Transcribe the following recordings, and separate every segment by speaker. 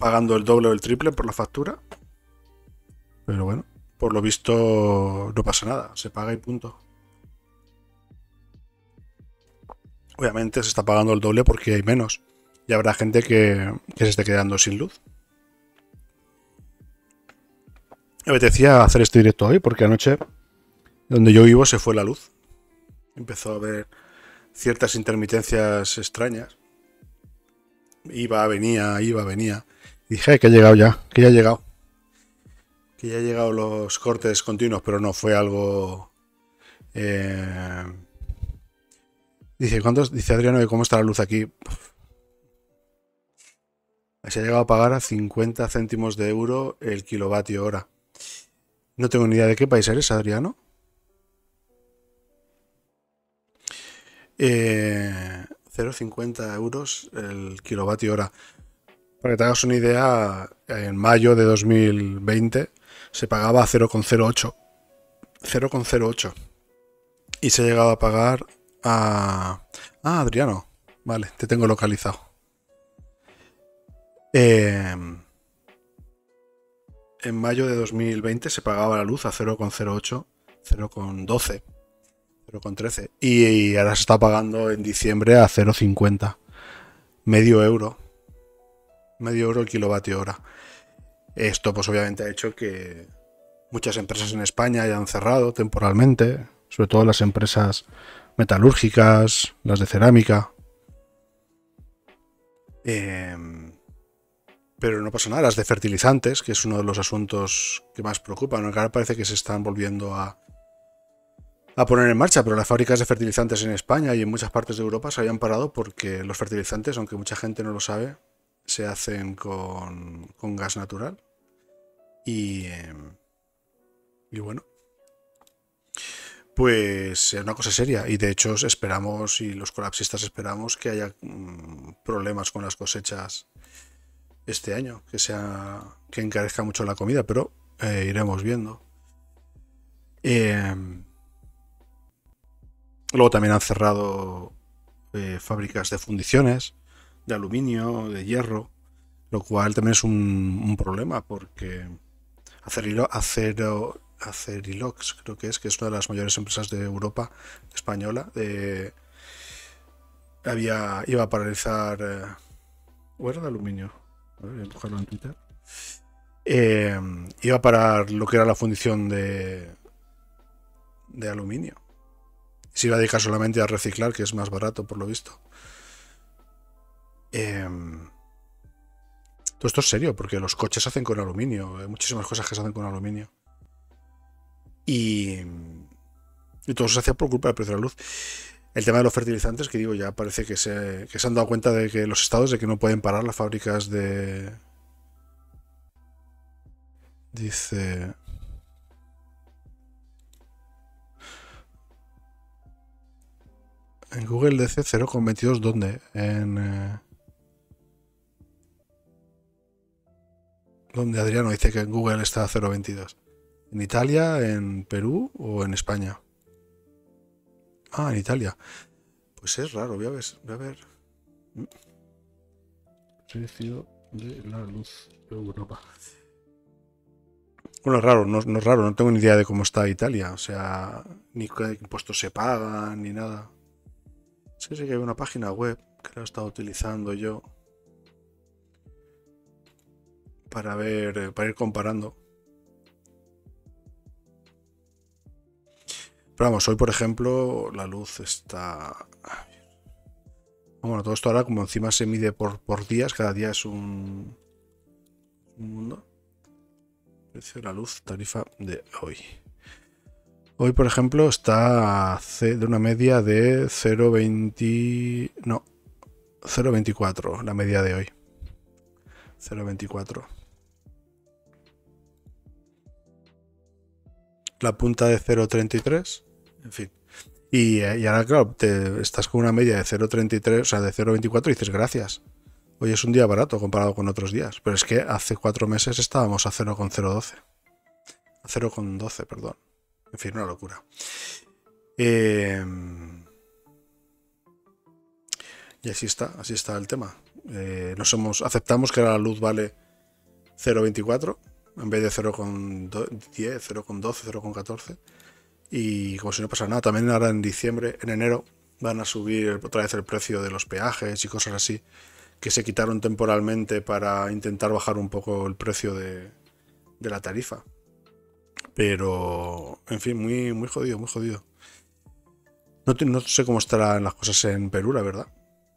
Speaker 1: pagando el doble o el triple por la factura. Pero bueno, por lo visto no pasa nada, se paga y punto. Obviamente se está pagando el doble porque hay menos. Y habrá gente que se esté quedando sin luz. Me apetecía hacer este directo hoy porque anoche, donde yo vivo, se fue la luz. Empezó a haber ciertas intermitencias extrañas. Iba, venía, iba, venía. Y dije, que ha llegado ya, que ya ha llegado. Que ya han llegado los cortes continuos, pero no fue algo... Dice, dice Adriano que cómo está la luz aquí. Se ha llegado a pagar a 50 céntimos de euro el kilovatio hora. No tengo ni idea de qué país eres, Adriano. 0,50 euros el kilovatio hora. Para que te hagas una idea, en mayo de 2020 se pagaba a 0,08. 0,08. Y se ha llegado a pagar a... Ah, Adriano. Vale, te tengo localizado. En mayo de 2020 se pagaba la luz a 0,08, 0,12, 0,13. Y ahora se está pagando en diciembre a 0,50. Medio euro. Medio euro el kilovatio hora. Esto pues obviamente ha hecho que muchas empresas en España hayan cerrado temporalmente, sobre todo las empresas metalúrgicas, las de cerámica. Pero no pasa nada, las de fertilizantes, que es uno de los asuntos que más preocupan, aunque ahora parece que se están volviendo a poner en marcha, pero las fábricas de fertilizantes en España y en muchas partes de Europa se habían parado porque los fertilizantes, aunque mucha gente no lo sabe, se hacen con gas natural. Y bueno, pues es una cosa seria. Y de hecho esperamos, y los colapsistas esperamos, que haya problemas con las cosechas este año, que encarezca mucho la comida, pero iremos viendo. Luego también han cerrado fábricas de fundiciones, de aluminio, de hierro, lo cual también es un problema porque Acerilox, creo que es una de las mayores empresas de Europa, española, iba a paralizar, ¿o era de aluminio? A ver, voy a buscarlo en Twitter. Iba a parar lo que era la fundición de aluminio. Se iba a dedicar solamente a reciclar, que es más barato por lo visto. Todo esto es serio, porque los coches se hacen con aluminio. Hay muchísimas cosas que se hacen con aluminio. Y todo eso se hacía por culpa del precio de la luz. El tema de los fertilizantes, que digo, ya parece que se han dado cuenta de que los estados de que no pueden parar las fábricas de... Dice... En Google dice 0,22, ¿dónde? ¿Dónde Adriano dice que en Google está a 0,22? ¿En Italia, en Perú o en España? Ah, en Italia. Pues es raro, voy a ver. Precio de la luz de Europa. Bueno, es raro, no es raro, no tengo ni idea de cómo está Italia. O sea, ni qué impuestos se pagan, ni nada. Es que sé que hay una página web que la he estado utilizando yo para ver, para ir comparando. Pero vamos, hoy por ejemplo la luz está... Bueno, todo esto ahora como encima se mide por días, cada día es un mundo. Precio de la luz, tarifa de hoy. Hoy por ejemplo está de una media de 0,20... No, 0,24 la media de hoy. 0,24. La punta de 0,33. En fin. Y ahora, claro, estás con una media de 0,33, o sea, de 0,24 y dices gracias. Hoy es un día barato comparado con otros días. Pero es que hace 4 meses estábamos a 0,012. A 0,12, perdón. En fin, una locura. Y así está el tema. Aceptamos que la luz vale 0,24 en vez de 0,10, 0,12, 0,14. Y como si no pasara nada, también ahora en diciembre, en enero, van a subir otra vez el precio de los peajes y cosas así, que se quitaron temporalmente para intentar bajar un poco el precio de la tarifa. Pero, en fin, muy, muy jodido, muy jodido. No sé cómo estarán las cosas en Perú, la verdad.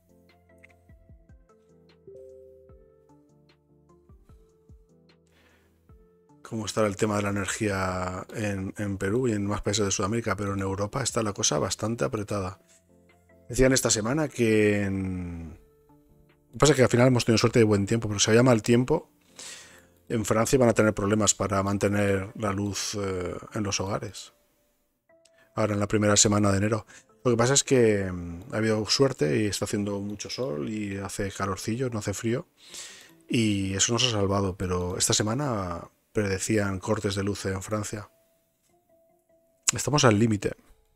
Speaker 1: Cómo estará el tema de la energía en Perú y en más países de Sudamérica, pero en Europa está la cosa bastante apretada. Decían esta semana que Lo que pasa es que al final hemos tenido suerte de buen tiempo, pero si había mal tiempo, en Francia van a tener problemas para mantener la luz en los hogares. Ahora en la primera semana de enero. Lo que pasa es que ha habido suerte y está haciendo mucho sol y hace calorcillo, no hace frío. Y eso nos ha salvado, pero esta semana predecían cortes de luz en Francia. Estamos al límite.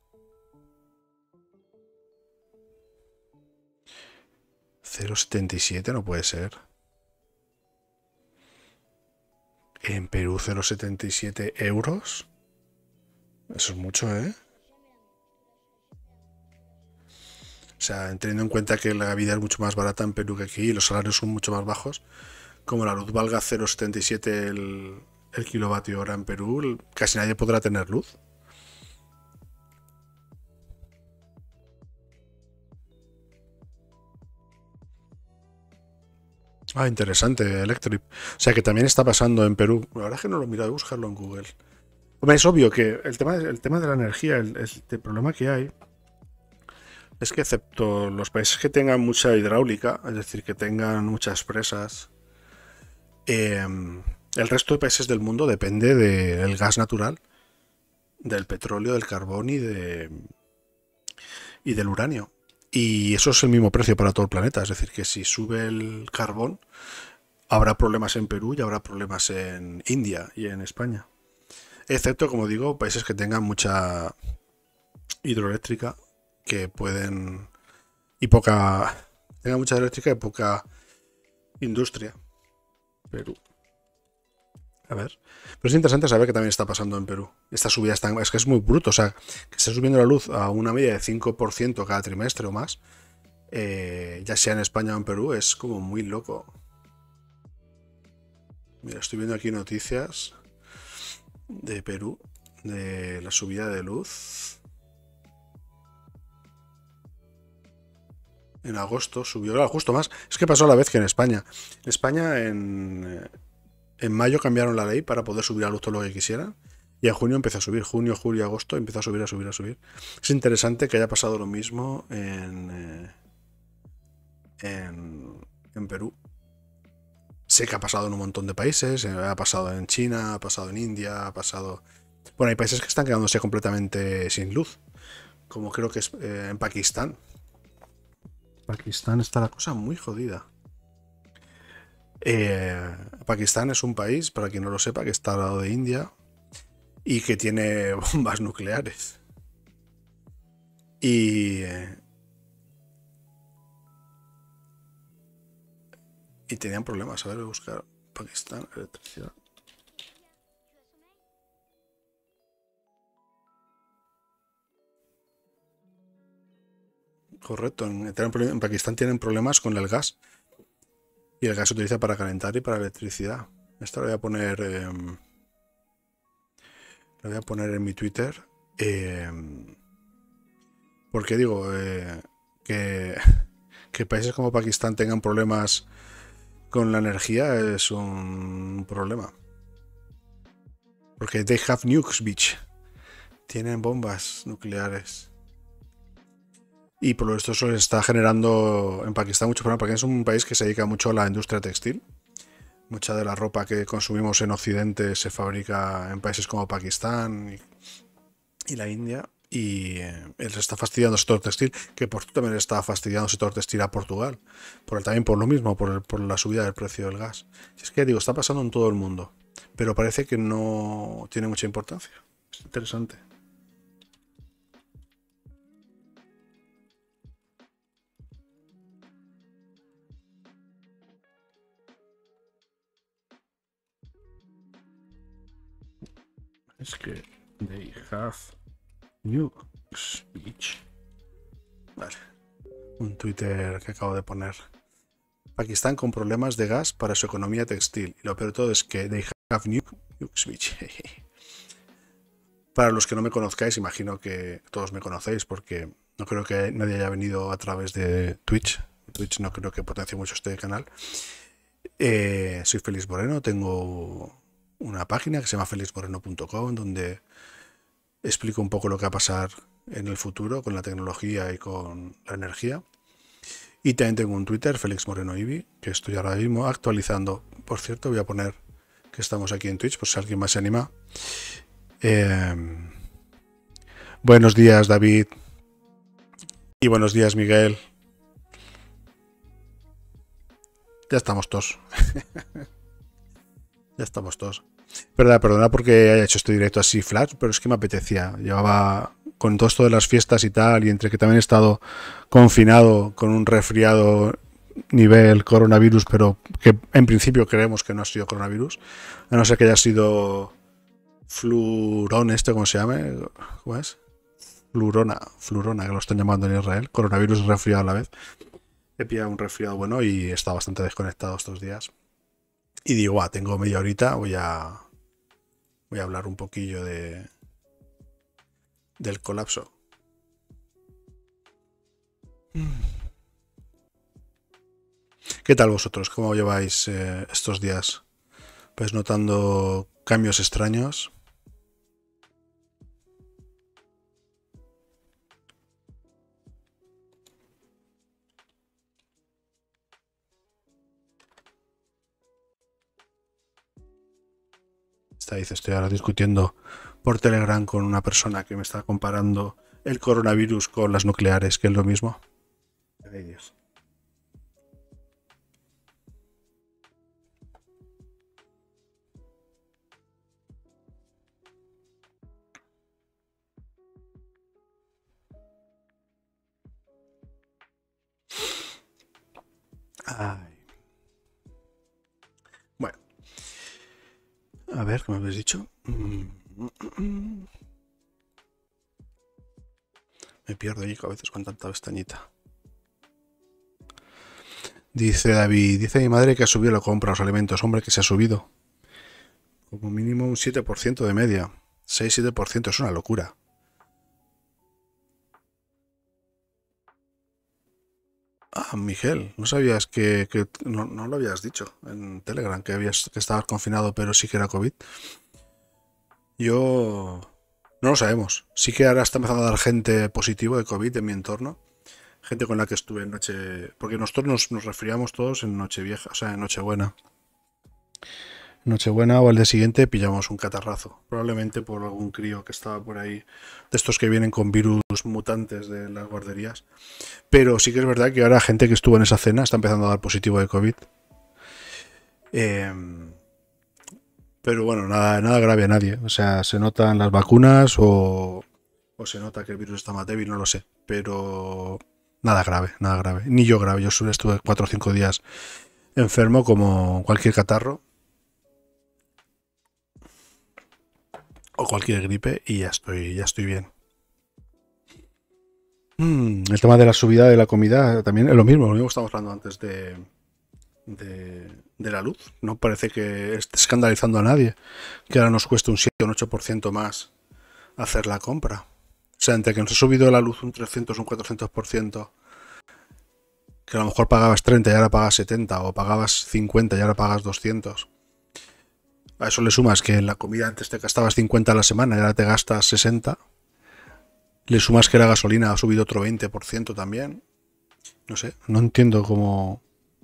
Speaker 1: 0,77 no puede ser. En Perú 0,77 euros. Eso es mucho, ¿eh? O sea, teniendo en cuenta que la vida es mucho más barata en Perú que aquí y los salarios son mucho más bajos, como la luz valga 0,77 el kilovatio hora en Perú, casi nadie podrá tener luz. Ah, interesante, Electric. O sea que también está pasando en Perú. La verdad es que no lo he mirado, buscarlo en Google. Hombre, es obvio que el tema de la energía, el problema que hay es que excepto los países que tengan mucha hidráulica, es decir, que tengan muchas presas, el resto de países del mundo depende del gas natural, del petróleo, del carbón y del uranio. Y eso es el mismo precio para todo el planeta. Es decir, que si sube el carbón, habrá problemas en Perú y habrá problemas en India y en España. Excepto, como digo, países que tengan mucha hidroeléctrica que pueden... y poca... tengan mucha eléctrica y poca industria. Perú. A ver. Pero es interesante saber que también está pasando en Perú. Esta subida es que es muy bruto. O sea, que esté subiendo la luz a una media de 5% cada trimestre o más, ya sea en España o en Perú, es como muy loco. Mira, estoy viendo aquí noticias de Perú, de la subida de luz. En agosto subió, justo más. Es que pasó a la vez que en España. En España, en mayo cambiaron la ley para poder subir la luz todo lo que quisieran. Y en junio empezó a subir. Junio, julio, agosto empezó a subir, a subir, a subir. Es interesante que haya pasado lo mismo en Perú. Sé que ha pasado en un montón de países. Ha pasado en China, ha pasado en India, ha pasado... Bueno, hay países que están quedándose completamente sin luz. Como creo que es en Pakistán. Pakistán está la cosa muy jodida. Pakistán es un país, para quien no lo sepa, que está al lado de India y que tiene bombas nucleares. Y tenían problemas. A ver, voy a buscar Pakistán, electricidad. Correcto, en Pakistán tienen problemas con el gas. Y el gas se utiliza para calentar y para electricidad. Esto lo voy a poner en mi Twitter. Eh, porque digo que, que países como Pakistán tengan problemas con la energía es un problema. Porque they have nukes, bitch. Tienen bombas nucleares. Y por lo visto eso está generando en Pakistán mucho problema, porque es un país que se dedica mucho a la industria textil. Mucha de la ropa que consumimos en Occidente se fabrica en países como Pakistán y la India. Y él está fastidiando el sector textil, que por también está fastidiando el sector textil a Portugal. También por lo mismo, por la subida del precio del gas. Si es que digo, está pasando en todo el mundo. Pero parece que no tiene mucha importancia. Es interesante. Es que they have new speech. Vale. Un Twitter que acabo de poner. Pakistán con problemas de gas para su economía textil. Y lo peor de todo es que they have new speech. Para los que no me conozcáis, imagino que todos me conocéis porque no creo que nadie haya venido a través de Twitch. Twitch no creo que potencie mucho este canal. Soy Félix Moreno, tengo una página que se llama felixmoreno.com donde explico un poco lo que va a pasar en el futuro con la tecnología y con la energía. Y también tengo un Twitter, Félix Moreno Ibi, que estoy ahora mismo actualizando. Por cierto, voy a poner que estamos aquí en Twitch por si alguien más se anima. Buenos días, David. Y buenos días, Miguel. Ya estamos todos. Ya estamos todos. Perdona porque haya hecho este directo así flash, pero es que me apetecía. Llevaba con todo esto de las fiestas y tal, y entre que también he estado confinado con un resfriado nivel coronavirus, pero que en principio creemos que no ha sido coronavirus, a no ser que haya sido flurón ¿cómo se llama? ¿Cómo es? Flurona, que lo están llamando en Israel. Coronavirus y resfriado a la vez. He pillado un resfriado bueno y he estado bastante desconectado estos días. Y digo, tengo media horita, voy a hablar un poquillo del colapso. ¿Qué tal vosotros? ¿Cómo lleváis estos días? Pues notando cambios extraños. Estoy ahora discutiendo por Telegram con una persona que me está comparando el coronavirus con las nucleares, que es lo mismo. Ay, Dios. Ay. Bueno. A ver, ¿qué me habéis dicho? Me pierdo ahí a veces con tanta pestañita. Dice David, dice mi madre que ha subido la compra de los alimentos. Hombre, que se ha subido. Como mínimo un 7% de media. 6-7% es una locura. Miguel, no sabías que no lo habías dicho en Telegram, que estabas confinado, pero sí que era COVID. Yo no lo sabemos. Sí que ahora está empezando a dar gente positivo de COVID en mi entorno. Gente con la que estuve en noche... Porque nosotros nos resfriamos todos en Nochevieja, o sea, en Nochebuena. Nochebuena o al día siguiente pillamos un catarrazo. Probablemente por algún crío que estaba por ahí. De estos que vienen con virus mutantes de las guarderías. Pero sí que es verdad que ahora gente que estuvo en esa cena está empezando a dar positivo de COVID. Pero bueno, nada grave a nadie. O sea, se notan las vacunas o se nota que el virus está más débil, no lo sé. Pero nada grave, nada grave. Ni yo grave. Yo solo estuve 4 o 5 días enfermo como cualquier catarro o cualquier gripe y ya estoy bien. El tema de la subida de la comida también es lo mismo que estamos hablando antes de la luz. No parece que esté escandalizando a nadie que ahora nos cueste un 7 o un 8% más hacer la compra. O sea, entre que nos ha subido la luz un 300 o un 400%, que a lo mejor pagabas 30 y ahora pagas 70, o pagabas 50 y ahora pagas 200. A eso le sumas que en la comida antes te gastabas 50 a la semana y ahora te gastas 60. Le sumas que la gasolina ha subido otro 20% también. No sé, no entiendo cómo...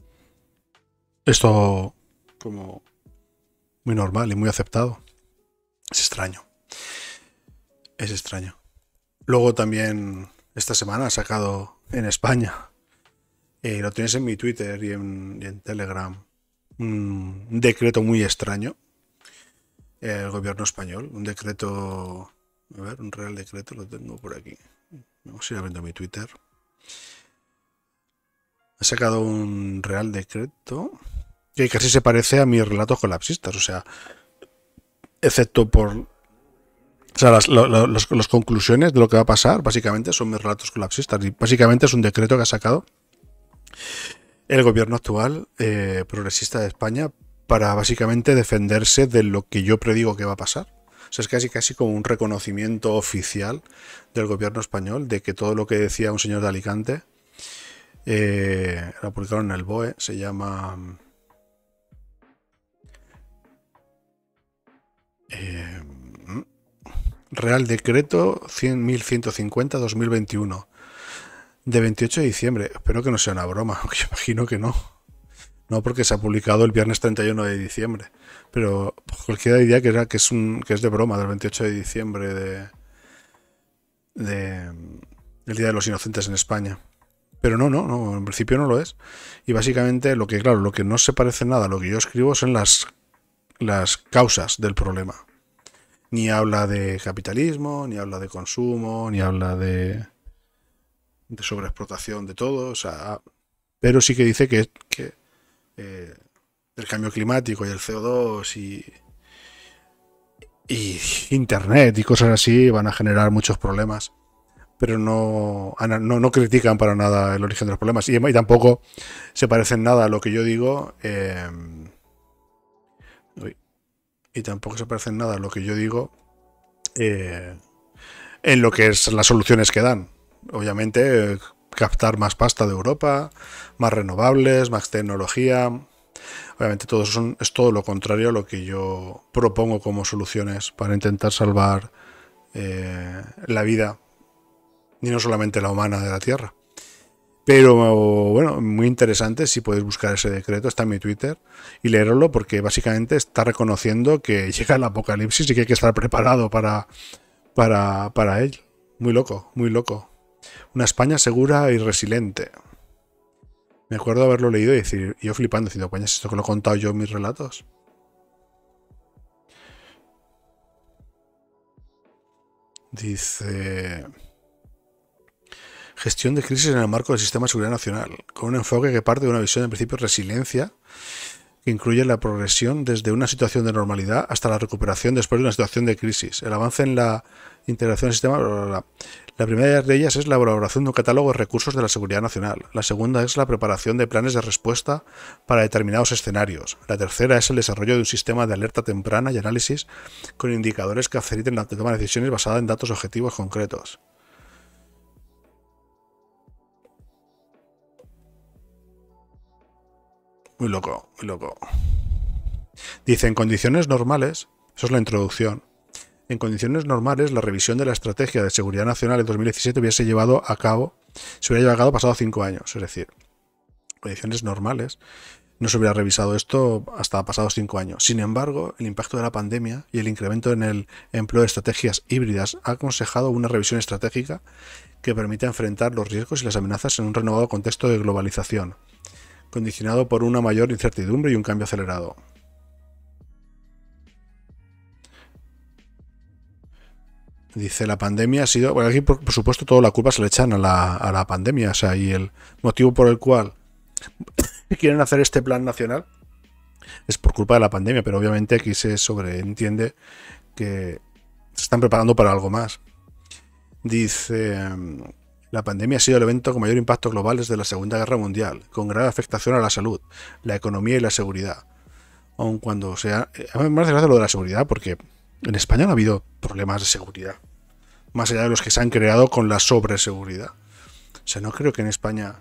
Speaker 1: Esto como muy normal y muy aceptado. Es extraño. Es extraño. Luego también esta semana ha sacado en España, lo tienes en mi Twitter y en Telegram, un decreto muy extraño. El gobierno español, un decreto... A ver, un real decreto lo tengo por aquí. Vamos a ir abriendo mi Twitter. Ha sacado un real decreto que casi se parece a mis relatos colapsistas, o sea, excepto por O sea, las conclusiones de lo que va a pasar, básicamente, son mis relatos colapsistas. Y básicamente es un decreto que ha sacado el gobierno actual progresista de España para básicamente defenderse de lo que yo predigo que va a pasar. O sea, es casi como un reconocimiento oficial del gobierno español de que todo lo que decía un señor de Alicante, lo publicaron en el BOE, se llama Real Decreto 1150-2021 de 28 de diciembre. Espero que no sea una broma, aunque yo imagino que no. No, porque se ha publicado el viernes 31 de diciembre. Pero cualquiera diría que es de broma, del 28 de diciembre el Día de los Inocentes en España. Pero no, en principio no lo es. Y básicamente lo que no se parece nada a lo que yo escribo son las causas del problema. Ni habla de capitalismo, ni habla de consumo, ni habla de sobreexplotación de todo. O sea, pero sí que dice que el cambio climático y el CO2 y Internet y cosas así van a generar muchos problemas. Pero no critican para nada el origen de los problemas. Y tampoco se parecen nada a lo que yo digo. Y tampoco se parecen nada a lo que yo digo en lo que es las soluciones que dan. Obviamente, captar más pasta de Europa, más renovables, más tecnología. Obviamente todo eso es todo lo contrario a lo que yo propongo como soluciones para intentar salvar la vida, y no solamente la humana, de la Tierra. Pero bueno, muy interesante. Si podéis buscar ese decreto, está en mi Twitter, y leerlo, porque básicamente está reconociendo que llega el apocalipsis y que hay que estar preparado para ello. Muy loco, muy loco. Una España segura y resiliente. Me acuerdo haberlo leído y decir, yo flipando, diciendo, coño, ¿es esto que lo he contado yo en mis relatos? Dice: gestión de crisis en el marco del sistema de seguridad nacional, con un enfoque que parte de una visión de principio de resiliencia, que incluye la progresión desde una situación de normalidad hasta la recuperación después de una situación de crisis, el avance en la integración del sistema. Bla, bla, bla. La primera de ellas es la elaboración de un catálogo de recursos de la seguridad nacional. La segunda es la preparación de planes de respuesta para determinados escenarios. La tercera es el desarrollo de un sistema de alerta temprana y análisis con indicadores que faciliten la toma de decisiones basada en datos objetivos concretos. Muy loco, muy loco. Dice, en condiciones normales, eso es la introducción, en condiciones normales la revisión de la estrategia de seguridad nacional en 2017 se hubiera llevado a cabo pasado 5 años. Es decir, en condiciones normales no se hubiera revisado esto hasta pasados 5 años. Sin embargo, el impacto de la pandemia y el incremento en el empleo de estrategias híbridas ha aconsejado una revisión estratégica que permita enfrentar los riesgos y las amenazas en un renovado contexto de globalización, condicionado por una mayor incertidumbre y un cambio acelerado. Dice, la pandemia ha sido... Bueno, aquí por supuesto toda la culpa se le echan a la pandemia. O sea, y el motivo por el cual quieren hacer este plan nacional es por culpa de la pandemia, pero obviamente aquí se sobreentiende que se están preparando para algo más. Dice, la pandemia ha sido el evento con mayor impacto global desde la Segunda Guerra Mundial, con grave afectación a la salud, la economía y la seguridad. Aun cuando sea... A mí me hace gracia lo de la seguridad, porque en España no ha habido problemas de seguridad, más allá de los que se han creado con la sobreseguridad. O sea, no creo que en España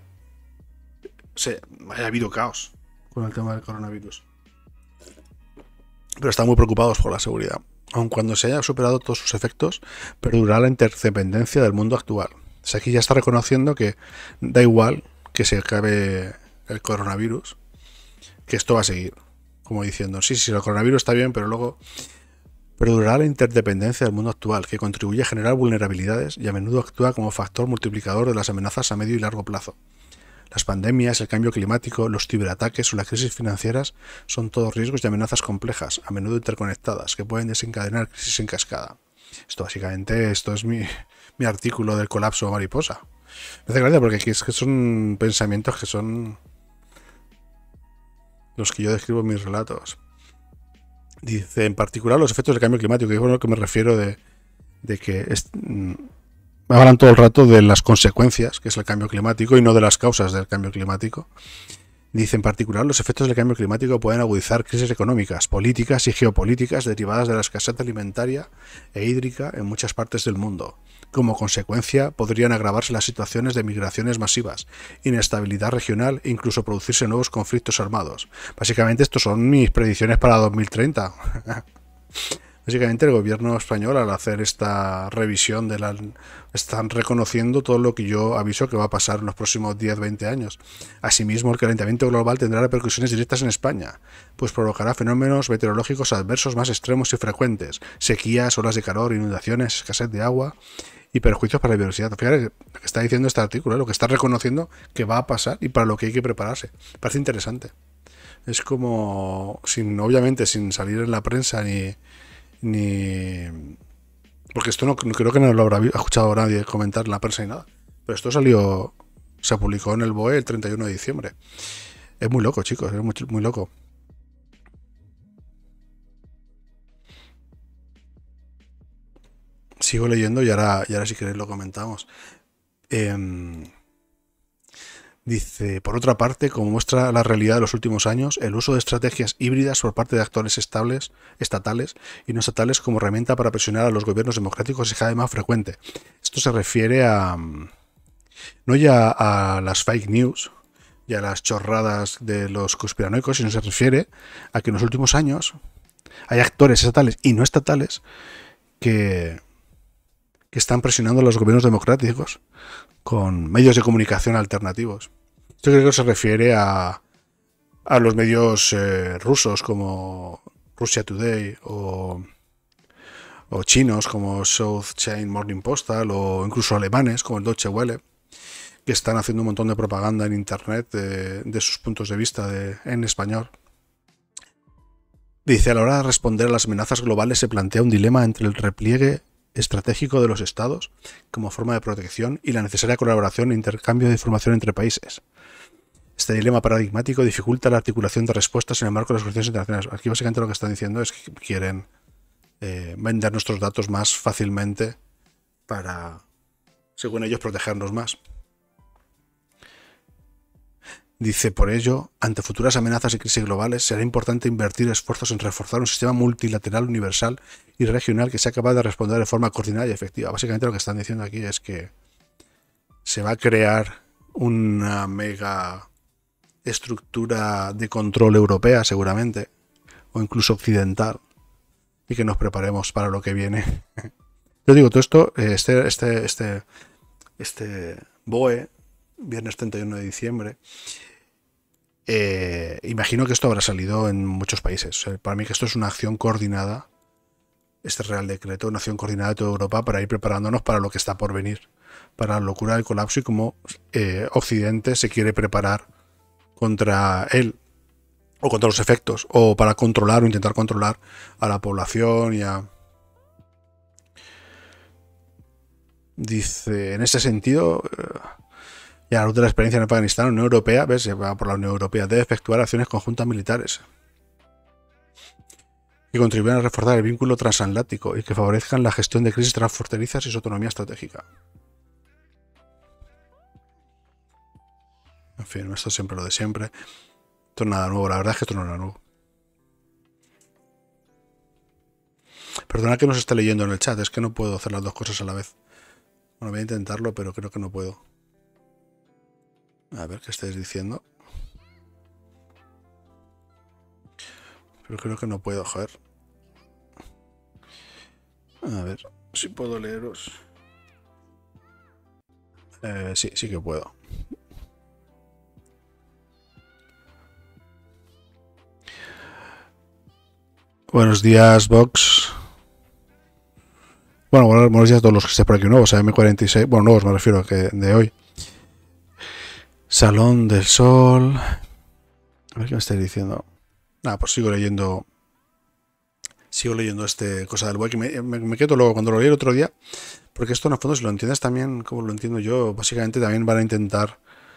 Speaker 1: haya habido caos con el tema del coronavirus. Pero están muy preocupados por la seguridad. Aun cuando se haya superado todos sus efectos, perdurará la interdependencia del mundo actual. O sea, aquí ya está reconociendo que da igual que se acabe el coronavirus, que esto va a seguir. Como diciendo, sí, el coronavirus está bien, pero luego perdurará la interdependencia del mundo actual, que contribuye a generar vulnerabilidades y a menudo actúa como factor multiplicador de las amenazas a medio y largo plazo. Las pandemias, el cambio climático, los ciberataques o las crisis financieras son todos riesgos y amenazas complejas, a menudo interconectadas, que pueden desencadenar crisis en cascada. Esto es mi artículo del colapso mariposa. Me hace gracia porque es que son pensamientos que son los que yo describo en mis relatos. Dice, en particular, los efectos del cambio climático, que es a lo que me refiero de de que hablan todo el rato de las consecuencias, que es el cambio climático, y no de las causas del cambio climático. Dice, en particular, los efectos del cambio climático pueden agudizar crisis económicas, políticas y geopolíticas derivadas de la escasez alimentaria e hídrica en muchas partes del mundo. Como consecuencia, podrían agravarse las situaciones de migraciones masivas, inestabilidad regional e incluso producirse nuevos conflictos armados. Básicamente, estos son mis predicciones para 2030. Básicamente el gobierno español, al hacer esta revisión están reconociendo todo lo que yo aviso que va a pasar en los próximos 10-20 años. Asimismo, el calentamiento global tendrá repercusiones directas en España, pues provocará fenómenos meteorológicos adversos más extremos y frecuentes, sequías, olas de calor, inundaciones, escasez de agua y perjuicios para la biodiversidad. Fíjate lo que está diciendo este artículo, lo que está reconociendo que va a pasar y para lo que hay que prepararse. Parece interesante. Es como, obviamente, sin salir en la prensa ni porque esto no creo que no lo habrá escuchado nadie comentar en la prensa ni nada, pero esto se publicó en el BOE el 31 de diciembre. Es muy loco, chicos, es muy loco. Sigo leyendo y ahora si queréis lo comentamos. Dice, por otra parte, como muestra la realidad de los últimos años, el uso de estrategias híbridas por parte de actores estatales y no estatales como herramienta para presionar a los gobiernos democráticos es cada vez más frecuente. Esto se refiere no ya a las fake news y a las chorradas de los conspiranoicos, sino se refiere a que en los últimos años hay actores estatales y no estatales que están presionando a los gobiernos democráticos con medios de comunicación alternativos. Esto creo que se refiere a los medios rusos como Russia Today o chinos como South China Morning Postal o incluso alemanes como el Deutsche Welle, que están haciendo un montón de propaganda en internet de sus puntos de vista en español. Dice, a la hora de responder a las amenazas globales se plantea un dilema entre el repliegue estratégico de los estados como forma de protección y la necesaria colaboración e intercambio de información entre países. Este dilema paradigmático dificulta la articulación de respuestas en el marco de las relaciones internacionales. Aquí básicamente lo que están diciendo es que quieren vender nuestros datos más fácilmente para, según ellos, protegernos más. Dice, por ello, ante futuras amenazas y crisis globales, será importante invertir esfuerzos en reforzar un sistema multilateral, universal y regional que sea capaz de responder de forma coordinada y efectiva. Básicamente lo que están diciendo aquí es que se va a crear una mega estructura de control europea, seguramente, o incluso occidental, y que nos preparemos para lo que viene. Yo digo, todo esto, este BOE, viernes 31 de diciembre, imagino que esto habrá salido en muchos países. O sea, para mí que esto es una acción coordinada, este Real Decreto, una acción coordinada de toda Europa para ir preparándonos para lo que está por venir, para la locura del colapso y cómo Occidente se quiere preparar contra él o contra los efectos, o para controlar o intentar controlar a la población y a... Dice, en ese sentido... Y a la luz de la experiencia en Afganistán, la Unión Europea, se va por la Unión Europea, debe efectuar acciones conjuntas militares que contribuyan a reforzar el vínculo transatlántico y que favorezcan la gestión de crisis transfronterizas y su autonomía estratégica. En fin, esto es siempre lo de siempre. Esto no es nada nuevo, la verdad es que esto no es nada nuevo. Perdona que no se esté leyendo en el chat, es que no puedo hacer las dos cosas a la vez. Bueno, voy a intentarlo, pero creo que no puedo. A ver qué estáis diciendo. Pero creo que no puedo, joder. A ver si puedo leeros. Sí que puedo. Buenos días, Vox. Bueno, buenos días a todos los que estén por aquí nuevos, a M46. Bueno, nuevos me refiero a que de hoy. Salón del Sol. A ver qué me estáis diciendo. Nada, pues sigo leyendo cosa del BOE, que me quedo luego cuando lo leí el otro día, porque esto en el fondo, si lo entiendes también como lo entiendo yo, básicamente también van a intentar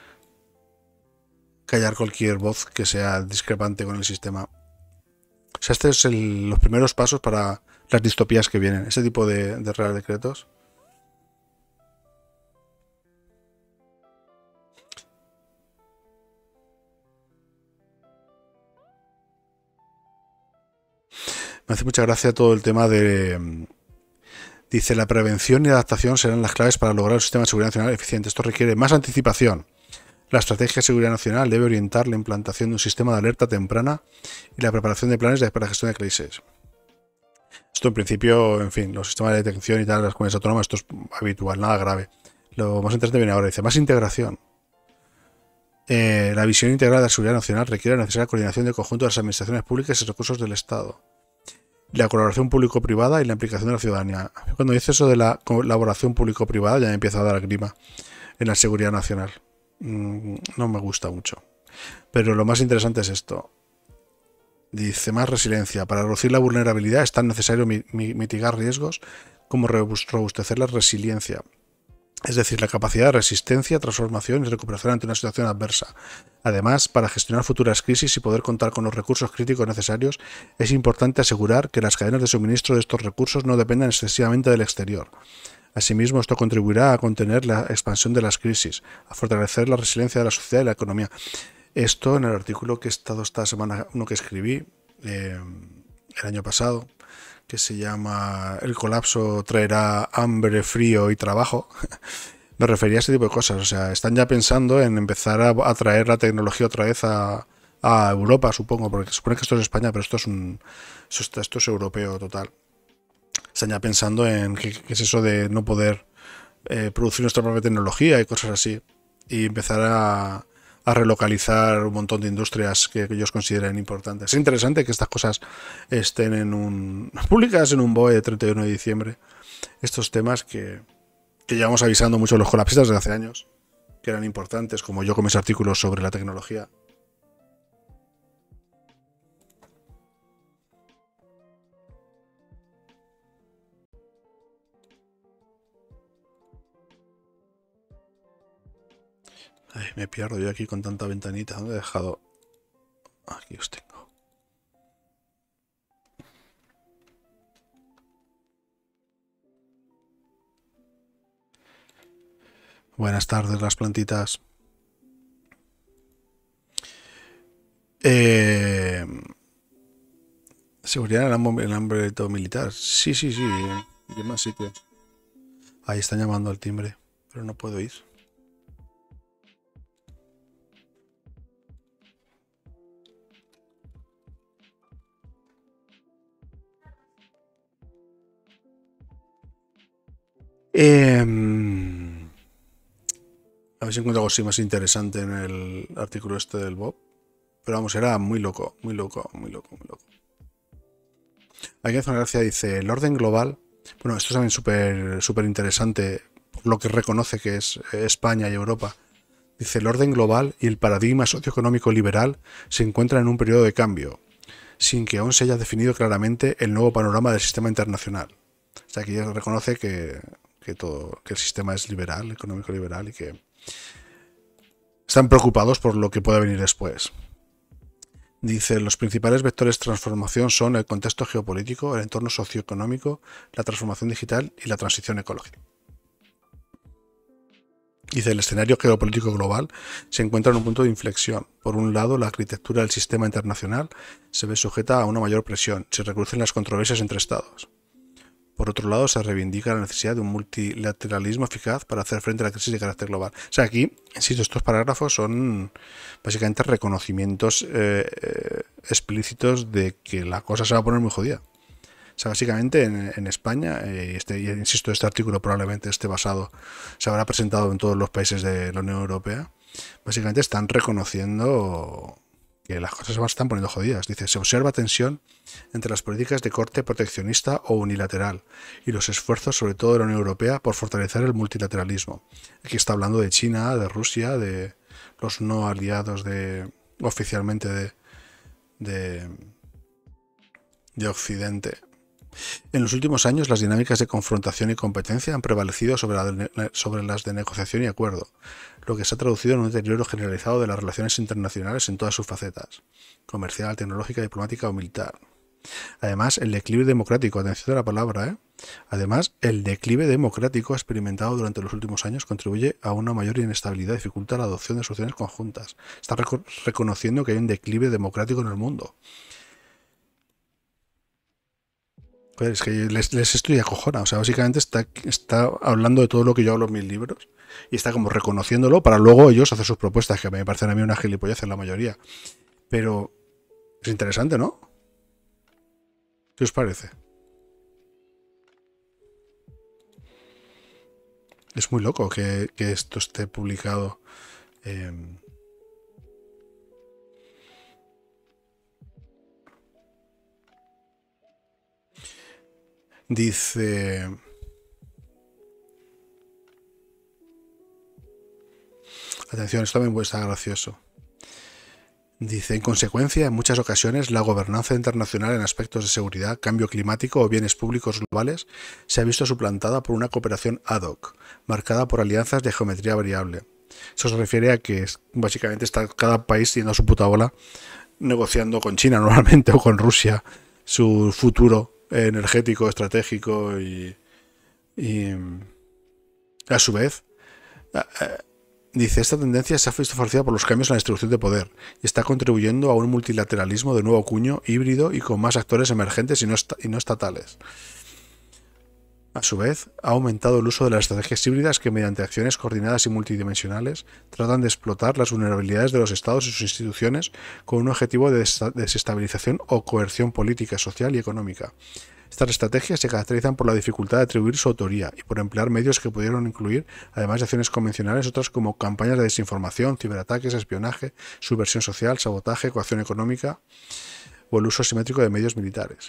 Speaker 1: callar cualquier voz que sea discrepante con el sistema. O sea, este es los primeros pasos para las distopías que vienen, ese tipo de real decretos. Me hace mucha gracia todo el tema de... Dice, la prevención y adaptación serán las claves para lograr un sistema de seguridad nacional eficiente. Esto requiere más anticipación. La estrategia de seguridad nacional debe orientar la implantación de un sistema de alerta temprana y la preparación de planes para gestión de crisis. Esto en principio, en fin, los sistemas de detección y tal, las comunidades autónomas, esto es habitual, nada grave. Lo más interesante viene ahora, dice, más integración. La visión integral de la seguridad nacional requiere la necesaria coordinación del conjunto de las administraciones públicas y recursos del Estado. La colaboración público-privada y la implicación de la ciudadanía. Cuando dice eso de la colaboración público-privada ya me empieza a dar grima en la seguridad nacional. No me gusta mucho. Pero lo más interesante es esto. Dice, más resiliencia. Para reducir la vulnerabilidad es tan necesario mitigar riesgos como robustecer la resiliencia. Es decir, la capacidad de resistencia, transformación y recuperación ante una situación adversa. Además, para gestionar futuras crisis y poder contar con los recursos críticos necesarios, es importante asegurar que las cadenas de suministro de estos recursos no dependan excesivamente del exterior. Asimismo, esto contribuirá a contener la expansión de las crisis, a fortalecer la resiliencia de la sociedad y la economía. Esto en el artículo que he estado esta semana, uno que escribí el año pasado, que se llama El colapso traerá hambre, frío y trabajo, me refería a ese tipo de cosas. O sea, están ya pensando en empezar a traer la tecnología otra vez a Europa, supongo, porque se supone que esto es España, pero esto es europeo total. Están ya pensando en qué es eso de no poder producir nuestra propia tecnología y cosas así, y empezar a relocalizar un montón de industrias que ellos consideren importantes. Es interesante que estas cosas estén publicadas en un BOE de 31 de diciembre. Estos temas que llevamos avisando mucho a los colapsistas desde hace años, que eran importantes, como yo con mis artículos sobre la tecnología. Ay, me pierdo yo aquí con tanta ventanita. ¿Dónde he dejado? Aquí os tengo. Buenas tardes, las plantitas. Seguridad en el ámbito militar. Sí. Y en más sitios. Ahí están llamando al timbre, pero no puedo ir. A ver si encuentro algo así más interesante en el artículo este del Bob. Pero vamos, era muy loco. Aquí hace una gracia, dice, el orden global. Bueno, esto es también súper interesante, por lo que reconoce que es España y Europa. Dice, el orden global y el paradigma socioeconómico liberal se encuentran en un periodo de cambio, sin que aún se haya definido claramente el nuevo panorama del sistema internacional. O sea, aquí ya reconoce que el sistema es liberal, económico liberal, y que están preocupados por lo que pueda venir después. Dice, los principales vectores de transformación son el contexto geopolítico, el entorno socioeconómico, la transformación digital y la transición ecológica. Dice, el escenario geopolítico global se encuentra en un punto de inflexión. Por un lado, la arquitectura del sistema internacional se ve sujeta a una mayor presión, se recrudecen las controversias entre estados. Por otro lado, se reivindica la necesidad de un multilateralismo eficaz para hacer frente a la crisis de carácter global. O sea, aquí, insisto, estos parágrafos son básicamente reconocimientos explícitos de que la cosa se va a poner muy jodida. O sea, básicamente en España, insisto, este artículo probablemente esté basado, se habrá presentado en todos los países de la Unión Europea, básicamente están reconociendo que las cosas se están poniendo jodidas. Dice, se observa tensión entre las políticas de corte proteccionista o unilateral y los esfuerzos, sobre todo de la Unión Europea, por fortalecer el multilateralismo. Aquí está hablando de China, de Rusia, de los no aliados oficialmente de Occidente. En los últimos años, las dinámicas de confrontación y competencia han prevalecido sobre las de negociación y acuerdo, lo que se ha traducido en un deterioro generalizado de las relaciones internacionales en todas sus facetas, comercial, tecnológica, diplomática o militar. Además, el declive democrático, atención a la palabra, Además, el declive democrático experimentado durante los últimos años contribuye a una mayor inestabilidad y dificulta la adopción de soluciones conjuntas. Está reconociendo que hay un declive democrático en el mundo. Joder, es que les estoy acojona. O sea, básicamente está hablando de todo lo que yo hablo en mis libros y está como reconociéndolo para luego ellos hacer sus propuestas, que me parecen a mí una gilipollez en la mayoría. Pero es interesante, ¿no? ¿Qué os parece? Es muy loco que esto esté publicado. Eh, dice... Atención, esto también está gracioso. Dice, en consecuencia, en muchas ocasiones la gobernanza internacional en aspectos de seguridad, cambio climático o bienes públicos globales se ha visto suplantada por una cooperación ad hoc, marcada por alianzas de geometría variable. Eso se refiere a que básicamente está cada país yendo a su puta bola negociando con China normalmente o con Rusia su futuro energético, estratégico y a su vez dice, esta tendencia se ha visto favorecida por los cambios en la distribución de poder y está contribuyendo a un multilateralismo de nuevo cuño, híbrido y con más actores emergentes y no estatales. A su vez, ha aumentado el uso de las estrategias híbridas que mediante acciones coordinadas y multidimensionales tratan de explotar las vulnerabilidades de los estados y sus instituciones con un objetivo de desestabilización o coerción política, social y económica. Estas estrategias se caracterizan por la dificultad de atribuir su autoría y por emplear medios que pudieron incluir, además de acciones convencionales, otras como campañas de desinformación, ciberataques, espionaje, subversión social, sabotaje, coacción económica o el uso asimétrico de medios militares.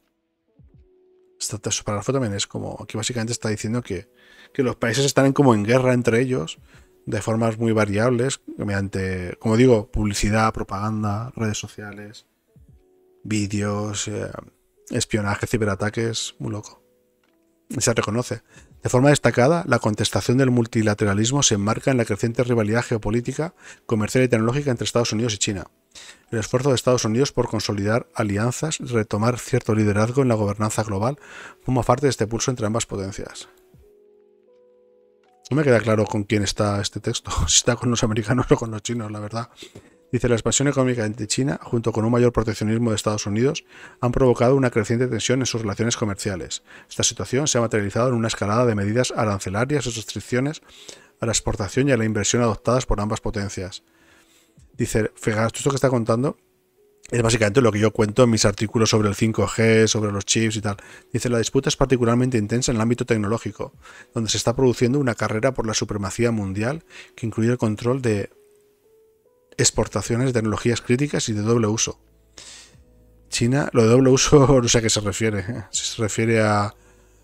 Speaker 1: Este párrafo también es como, aquí básicamente está diciendo que los países están como en guerra entre ellos de formas muy variables, mediante, como digo, publicidad, propaganda, redes sociales, vídeos, espionaje, ciberataques, muy loco. Se reconoce. De forma destacada, la contestación del multilateralismo se enmarca en la creciente rivalidad geopolítica, comercial y tecnológica entre Estados Unidos y China. El esfuerzo de Estados Unidos por consolidar alianzas y retomar cierto liderazgo en la gobernanza global forma parte de este pulso entre ambas potencias. No me queda claro con quién está este texto, si está con los americanos o con los chinos, la verdad. Dice, la expansión económica entre China, junto con un mayor proteccionismo de Estados Unidos, han provocado una creciente tensión en sus relaciones comerciales. Esta situación se ha materializado en una escalada de medidas arancelarias y restricciones a la exportación y a la inversión adoptadas por ambas potencias. Dice, fíjate, esto que está contando es básicamente lo que yo cuento en mis artículos sobre el 5G, sobre los chips y tal. Dice, la disputa es particularmente intensa en el ámbito tecnológico, donde se está produciendo una carrera por la supremacía mundial que incluye el control de exportaciones de tecnologías críticas y de doble uso. China, lo de doble uso no sé a qué se refiere. Se refiere a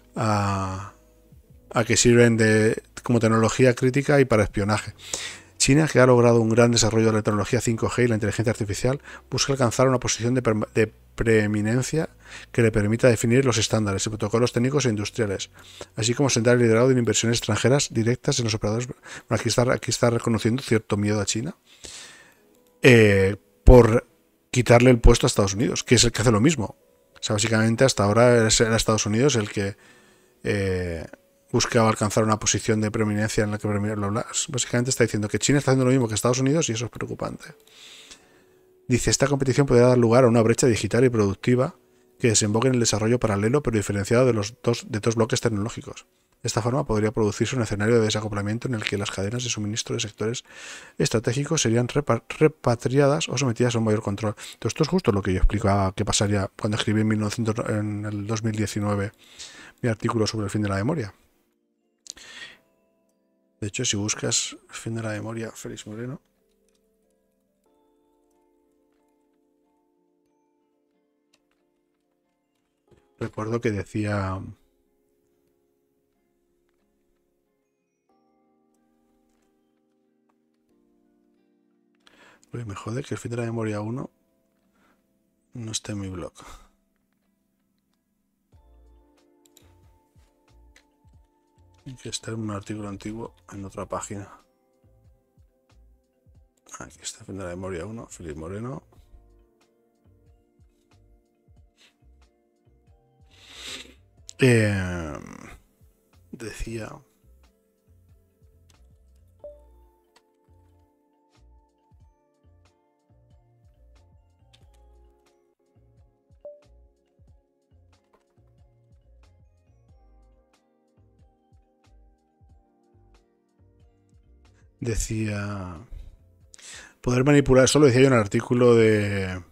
Speaker 1: que sirven como tecnología crítica y para espionaje. China, que ha logrado un gran desarrollo de la tecnología 5G y la inteligencia artificial, busca alcanzar una posición de preeminencia que le permita definir los estándares y protocolos técnicos e industriales, así como sentar el liderazgo de inversiones extranjeras directas en los operadores. Bueno, aquí está reconociendo cierto miedo a China por quitarle el puesto a Estados Unidos, que es el que hace lo mismo. O sea, básicamente hasta ahora era Estados Unidos el que buscaba alcanzar una posición de preeminencia en la que básicamente está diciendo que China está haciendo lo mismo que Estados Unidos y eso es preocupante. Dice, esta competición podría dar lugar a una brecha digital y productiva que desemboque en el desarrollo paralelo pero diferenciado de dos bloques tecnológicos. De esta forma podría producirse un escenario de desacoplamiento en el que las cadenas de suministro de sectores estratégicos serían repatriadas o sometidas a un mayor control. Entonces, esto es justo lo que yo explicaba que pasaría cuando escribí en el 2019 mi artículo sobre el fin de la memoria. De hecho, si buscas el fin de la memoria, Félix Moreno, recuerdo que decía... Uy, me jode que el fin de la memoria 1 no está en mi blog. Y que está en un artículo antiguo en otra página. Aquí está el fin de la memoria 1, Félix Moreno. Eh, decía... Decía... Poder manipular, eso lo decía yo en el artículo de...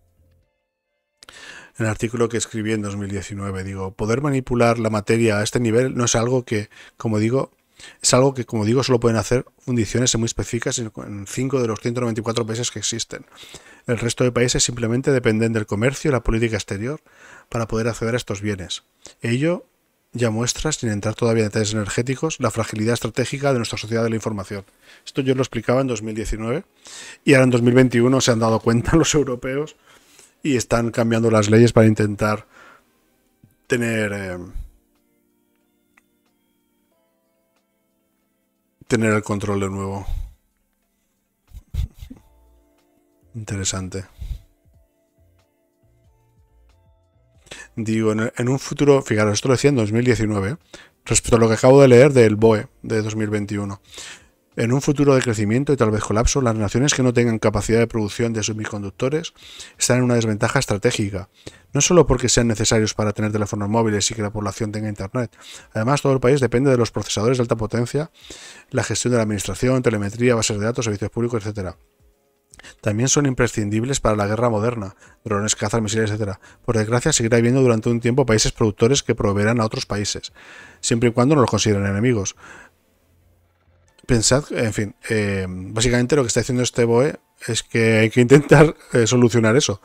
Speaker 1: En el artículo que escribí en 2019, digo, poder manipular la materia a este nivel no es algo que, como digo, es algo que, como digo, solo pueden hacer fundiciones muy específicas en 5 de los 194 países que existen. El resto de países simplemente dependen del comercio y la política exterior para poder acceder a estos bienes. Ello ya muestra, sin entrar todavía en detalles energéticos, la fragilidad estratégica de nuestra sociedad de la información. Esto yo lo explicaba en 2019 y ahora en 2021 se han dado cuenta los europeos y están cambiando las leyes para intentar tener tener el control de nuevo. Interesante. Digo, en un futuro, fijaros, esto lo decía en 2019, respecto a lo que acabo de leer del BOE de 2021. En un futuro de crecimiento y tal vez colapso, las naciones que no tengan capacidad de producción de semiconductores están en una desventaja estratégica, no solo porque sean necesarios para tener teléfonos móviles y que la población tenga internet. Además, todo el país depende de los procesadores de alta potencia, la gestión de la administración, telemetría, bases de datos, servicios públicos, etc. También son imprescindibles para la guerra moderna, drones, cazas, misiles, etc. Por desgracia, seguirá habiendo durante un tiempo países productores que proveerán a otros países, siempre y cuando no los consideren enemigos. Pensad, en fin, básicamente lo que está diciendo este BOE es que hay que intentar solucionar eso.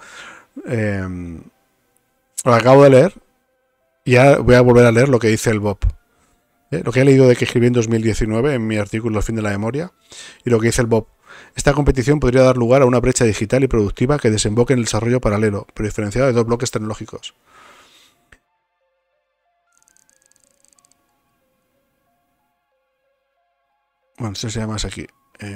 Speaker 1: Lo acabo de leer y ya voy a volver a leer lo que dice el Bob. Lo que he leído de que escribí en 2019 en mi artículo El fin de la memoria y lo que dice el Bob. Esta competición podría dar lugar a una brecha digital y productiva que desemboque en el desarrollo paralelo, pero diferenciado de dos bloques tecnológicos. Bueno, esto se llama más aquí.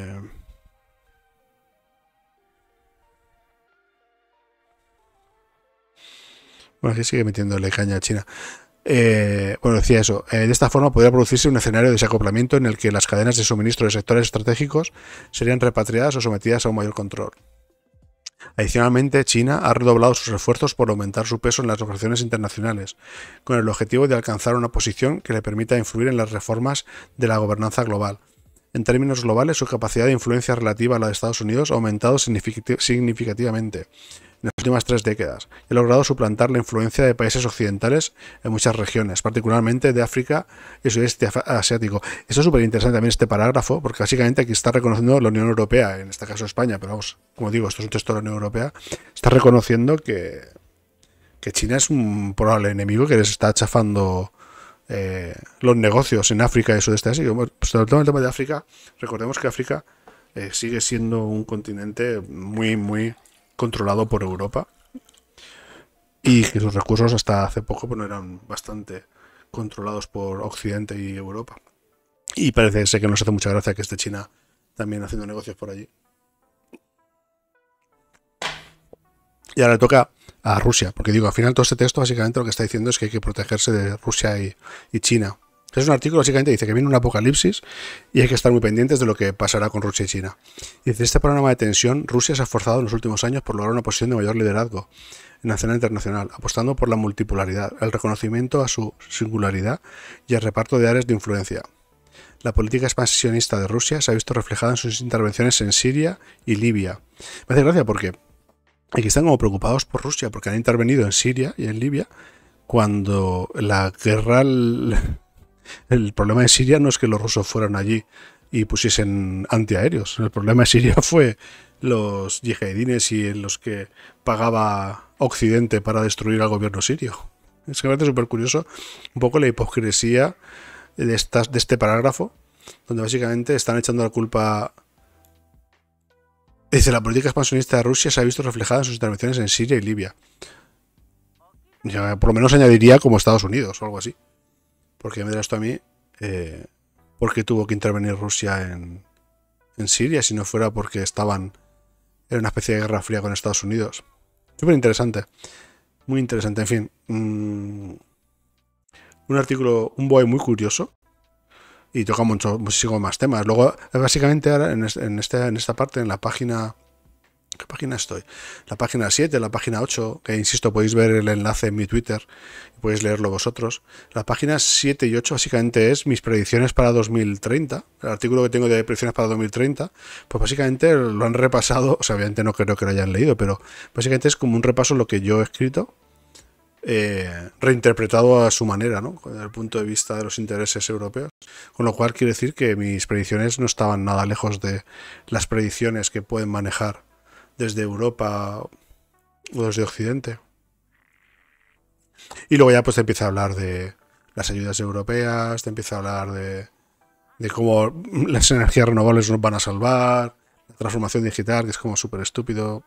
Speaker 1: Bueno, aquí sigue metiéndole caña a China. Bueno, decía eso. De esta forma podría producirse un escenario de desacoplamiento en el que las cadenas de suministro de sectores estratégicos serían repatriadas o sometidas a un mayor control. Adicionalmente, China ha redoblado sus esfuerzos por aumentar su peso en las negociaciones internacionales, con el objetivo de alcanzar una posición que le permita influir en las reformas de la gobernanza global. En términos globales, su capacidad de influencia relativa a la de Estados Unidos ha aumentado significativamente en las últimas 3 décadas y ha logrado suplantar la influencia de países occidentales en muchas regiones, particularmente de África y sudeste asiático. Esto es súper interesante también este parágrafo, porque básicamente aquí está reconociendo la Unión Europea, en este caso España, pero vamos, como digo, esto es un texto de la Unión Europea, está reconociendo que China es un probable enemigo que les está chafando los negocios en África y sudeste asiático. Bueno, pues sobre todo en el tema de África, recordemos que África sigue siendo un continente muy, muy controlado por Europa y que sus recursos hasta hace poco pues, no eran bastante controlados por Occidente y Europa. Y parece ser que nos hace mucha gracia que esté China también haciendo negocios por allí. Y ahora le toca a Rusia, porque digo, al final todo este texto básicamente lo que está diciendo es que hay que protegerse de Rusia y China. Es un artículo básicamente dice que viene un apocalipsis y hay que estar muy pendientes de lo que pasará con Rusia y China. Y desde este panorama de tensión, Rusia se ha esforzado en los últimos años por lograr una posición de mayor liderazgo en la escena internacional, apostando por la multipolaridad, el reconocimiento a su singularidad y el reparto de áreas de influencia. La política expansionista de Rusia se ha visto reflejada en sus intervenciones en Siria y Libia. Me hace gracia porque aquí están como preocupados por Rusia, porque han intervenido en Siria y en Libia cuando la guerra... El problema de Siria no es que los rusos fueran allí y pusiesen antiaéreos. El problema de Siria fue los yihadines y los que pagaba Occidente para destruir al gobierno sirio. Es que me parece súper curioso un poco la hipocresía de este parágrafo, donde básicamente están echando la culpa. Dice, la política expansionista de Rusia se ha visto reflejada en sus intervenciones en Siria y Libia. Ya, por lo menos añadiría como Estados Unidos o algo así. Porque me dirás esto a mí, ¿por qué tuvo que intervenir Rusia en Siria si no fuera porque estaban en una especie de guerra fría con Estados Unidos? Súper interesante, muy interesante, en fin. un artículo, un BOE muy curioso y toca muchísimos más temas. Luego, básicamente ahora en esta parte, en la página... ¿Qué página estoy? La página 7, la página 8, que insisto, podéis ver el enlace en mi Twitter y podéis leerlo vosotros. La página 7 y 8 básicamente es mis predicciones para 2030. El artículo que tengo de predicciones para 2030, pues básicamente lo han repasado, o sea, obviamente no creo que lo hayan leído, pero básicamente es como un repaso de lo que yo he escrito, reinterpretado a su manera, ¿no? Desde el punto de vista de los intereses europeos. Con lo cual quiere decir que mis predicciones no estaban nada lejos de las predicciones que pueden manejar desde Europa o desde Occidente. Y luego ya pues te empieza a hablar de las ayudas europeas, te empieza a hablar de cómo las energías renovables nos van a salvar, la transformación digital, que es como súper estúpido.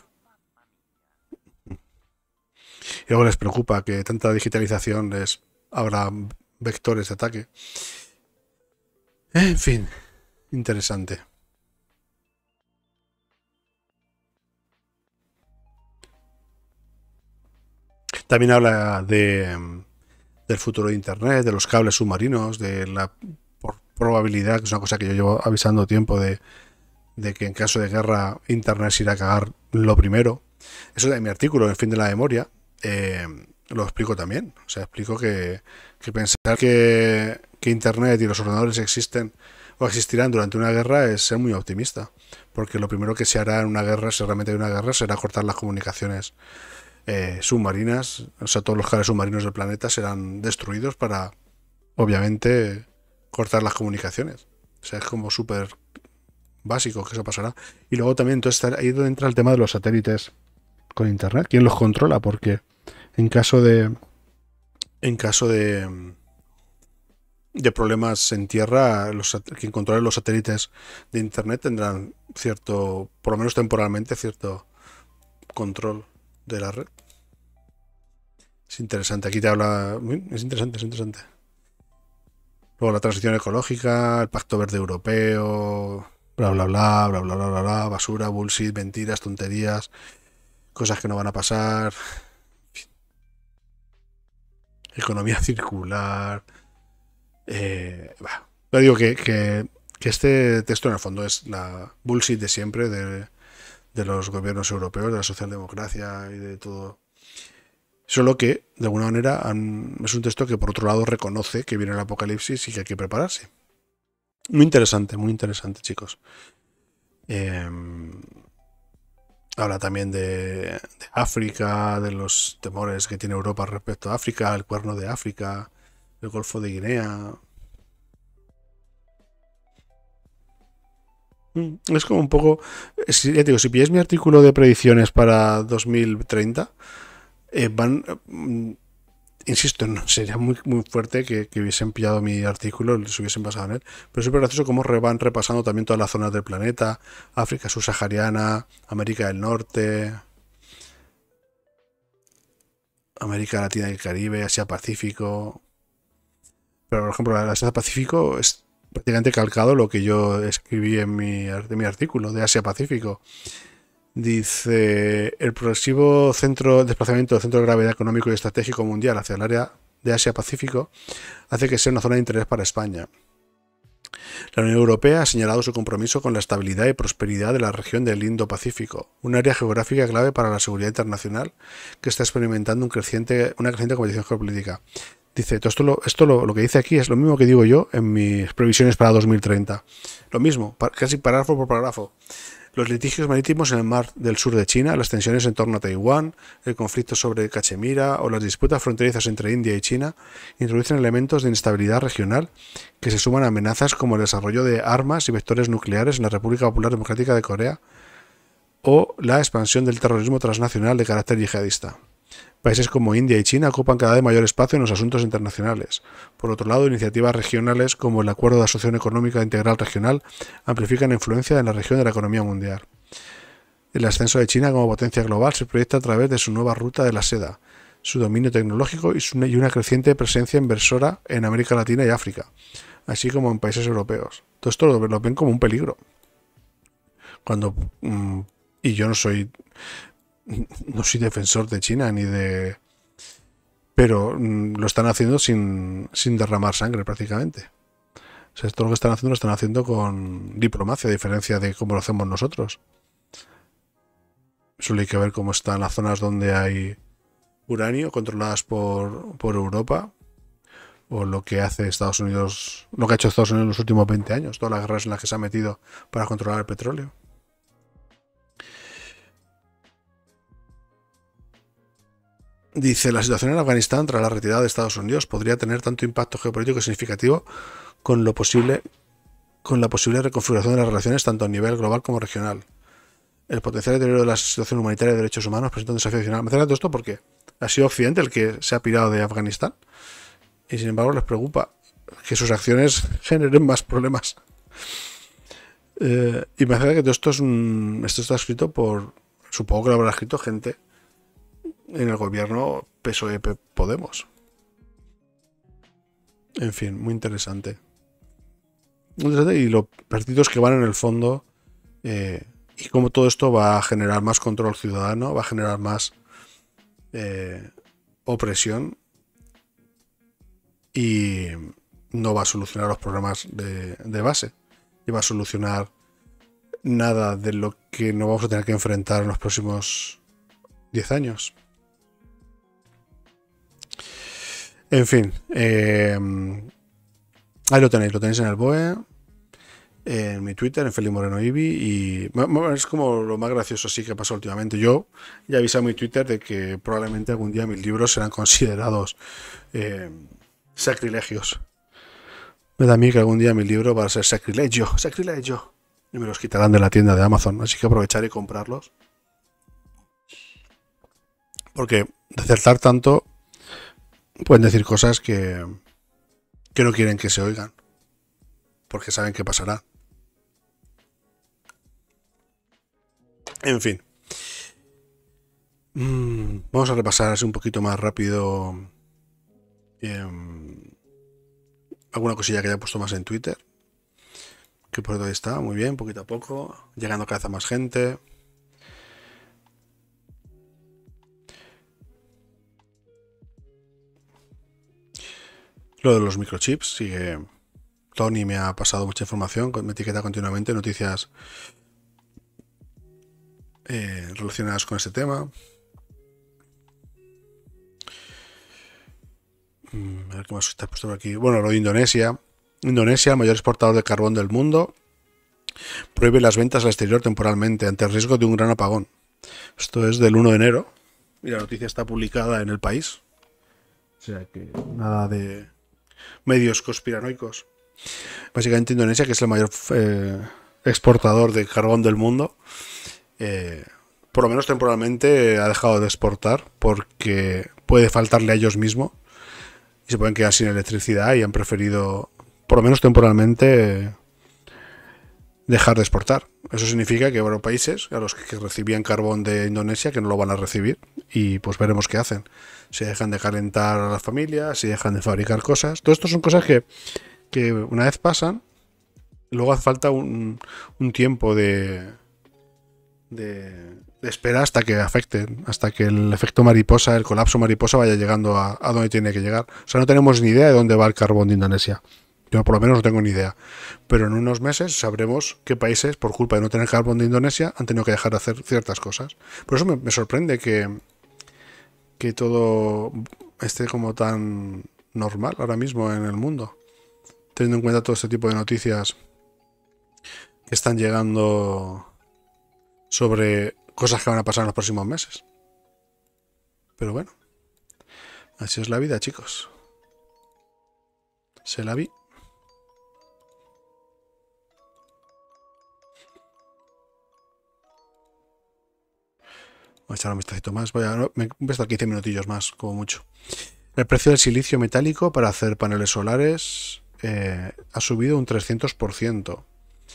Speaker 1: Y luego les preocupa que tanta digitalización les abra vectores de ataque. En fin, interesante. También habla del futuro de Internet, de los cables submarinos, de la probabilidad, que es una cosa que yo llevo avisando tiempo, de que en caso de guerra Internet se irá a cagar lo primero. Eso de mi artículo, en el fin de la memoria, lo explico también. O sea, explico que pensar que Internet y los ordenadores existen o existirán durante una guerra es ser muy optimista. Porque lo primero que se hará en una guerra, si realmente hay una guerra, será cortar las comunicaciones submarinas. O sea, todos los cables submarinos del planeta serán destruidos para, obviamente, cortar las comunicaciones. O sea, es como súper básico que eso pasará. Y luego también, entonces, ahí donde entra el tema de los satélites con internet. ¿Quién los controla? Porque en caso de problemas en tierra, quien controle los satélites de internet tendrán cierto, por lo menos temporalmente, cierto control de la red. Es interesante, aquí te habla... Es interesante, es interesante. Luego la transición ecológica, el Pacto Verde Europeo, bla bla bla, bla bla bla bla, bla, basura, bullshit, mentiras, tonterías, cosas que no van a pasar. Economía circular. Pero digo que este texto en el fondo es la bullshit de siempre de los gobiernos europeos, de la socialdemocracia y de todo. Solo que, de alguna manera, es un texto que por otro lado reconoce que viene el apocalipsis y que hay que prepararse. Muy interesante, chicos. Habla también de África, de los temores que tiene Europa respecto a África, el Cuerno de África, el Golfo de Guinea. Es como un poco... Ya digo, si pilláis mi artículo de predicciones para 2030, insisto, no sería muy, muy fuerte que hubiesen pillado mi artículo y se hubiesen basado en él, pero es súper gracioso cómo van repasando también todas las zonas del planeta: África subsahariana, América del Norte, América Latina y el Caribe, Asia Pacífico. Pero por ejemplo, la Asia Pacífico es prácticamente calcado lo que yo escribí en mi artículo de Asia Pacífico. Dice: el progresivo desplazamiento del centro de gravedad económico y estratégico mundial hacia el área de Asia-Pacífico hace que sea una zona de interés para España. La Unión Europea ha señalado su compromiso con la estabilidad y prosperidad de la región del Indo-Pacífico, un área geográfica clave para la seguridad internacional que está experimentando una creciente competición geopolítica. Dice, esto lo que dice aquí es lo mismo que digo yo en mis previsiones para 2030. Lo mismo, casi parágrafo por parágrafo. Los litigios marítimos en el mar del sur de China, las tensiones en torno a Taiwán, el conflicto sobre Cachemira o las disputas fronterizas entre India y China introducen elementos de inestabilidad regional que se suman a amenazas como el desarrollo de armas y vectores nucleares en la República Popular Democrática de Corea o la expansión del terrorismo transnacional de carácter yihadista. Países como India y China ocupan cada vez mayor espacio en los asuntos internacionales. Por otro lado, iniciativas regionales como el Acuerdo de Asociación Económica Integral Regional amplifican la influencia en la región de la economía mundial. El ascenso de China como potencia global se proyecta a través de su nueva ruta de la seda, su dominio tecnológico y una creciente presencia inversora en América Latina y África, así como en países europeos. Todo esto lo ven como un peligro. Y yo no soy defensor de China ni de pero lo están haciendo sin derramar sangre prácticamente. O sea, esto lo que están haciendo lo están haciendo con diplomacia, a diferencia de cómo lo hacemos nosotros. Solo hay que ver cómo están las zonas donde hay uranio controladas por Europa, o lo que hace Estados Unidos, lo que ha hecho Estados Unidos en los últimos 20 años, todas las guerras en las que se ha metido para controlar el petróleo. Dice, la situación en Afganistán tras la retirada de Estados Unidos podría tener tanto impacto geopolítico significativo con la posible reconfiguración de las relaciones tanto a nivel global como regional. El potencial deterioro de la situación humanitaria y de derechos humanos presenta un desafío adicional. Me hace todo esto porque ha sido Occidente el que se ha pirado de Afganistán y sin embargo les preocupa que sus acciones generen más problemas. Y me hace que todo esto esto está escrito por, supongo que lo habrá escrito gente en el gobierno PSOE Podemos. En fin, muy interesante. Y los partidos que van en el fondo, y cómo todo esto va a generar más control ciudadano, va a generar más opresión y no va a solucionar los problemas de base, y va a solucionar nada de lo que nos vamos a tener que enfrentar en los próximos 10 años. En fin, ahí lo tenéis en el BOE, en mi Twitter, en Felipe Moreno Ibi, y es como lo más gracioso así que ha pasado últimamente. Yo ya avisé en mi Twitter de que probablemente algún día mis libros serán considerados sacrilegios. Me da a mí que algún día mi libro va a ser sacrilegio, y me los quitarán de la tienda de Amazon, así que aprovecharé y comprarlos. Porque de acertar tanto pueden decir cosas que no quieren que se oigan, porque saben que pasará. En fin. Vamos a repasar así un poquito más rápido alguna cosilla que haya puesto más en Twitter. Que por ahí está, muy bien, poquito a poco. Llegando cada vez a más gente. Lo de los microchips, sigue. Tony me ha pasado mucha información, me etiqueta continuamente noticias relacionadas con este tema. A ver qué más está puesto por aquí. Bueno, lo de Indonesia. Indonesia, el mayor exportador de carbón del mundo, prohíbe las ventas al exterior temporalmente ante el riesgo de un gran apagón. Esto es del 1 de enero y la noticia está publicada en El País. O sea que nada de medios conspiranoicos. Básicamente Indonesia, que es el mayor exportador de carbón del mundo, por lo menos temporalmente ha dejado de exportar porque puede faltarle a ellos mismos y se pueden quedar sin electricidad, y han preferido, por lo menos temporalmente, dejar de exportar. Eso significa que habrá países a los que recibían carbón de Indonesia que no lo van a recibir, y pues veremos qué hacen. Si dejan de calentar a las familias, si dejan de fabricar cosas. Todo esto son cosas que una vez pasan, luego hace falta un tiempo de espera hasta que afecten, hasta que el efecto mariposa, el colapso mariposa vaya llegando a donde tiene que llegar. O sea, no tenemos ni idea de dónde va el carbón de Indonesia. Yo por lo menos no tengo ni idea. Pero en unos meses sabremos qué países, por culpa de no tener carbón de Indonesia, han tenido que dejar de hacer ciertas cosas. Por eso me sorprende que todo esté como tan normal ahora mismo en el mundo, teniendo en cuenta todo este tipo de noticias que están llegando sobre cosas que van a pasar en los próximos meses. Pero bueno, así es la vida, chicos. Se la vi. Voy a echar un vistacito más. Voy a estar 15 minutillos más, como mucho. El precio del silicio metálico para hacer paneles solares ha subido un 300%.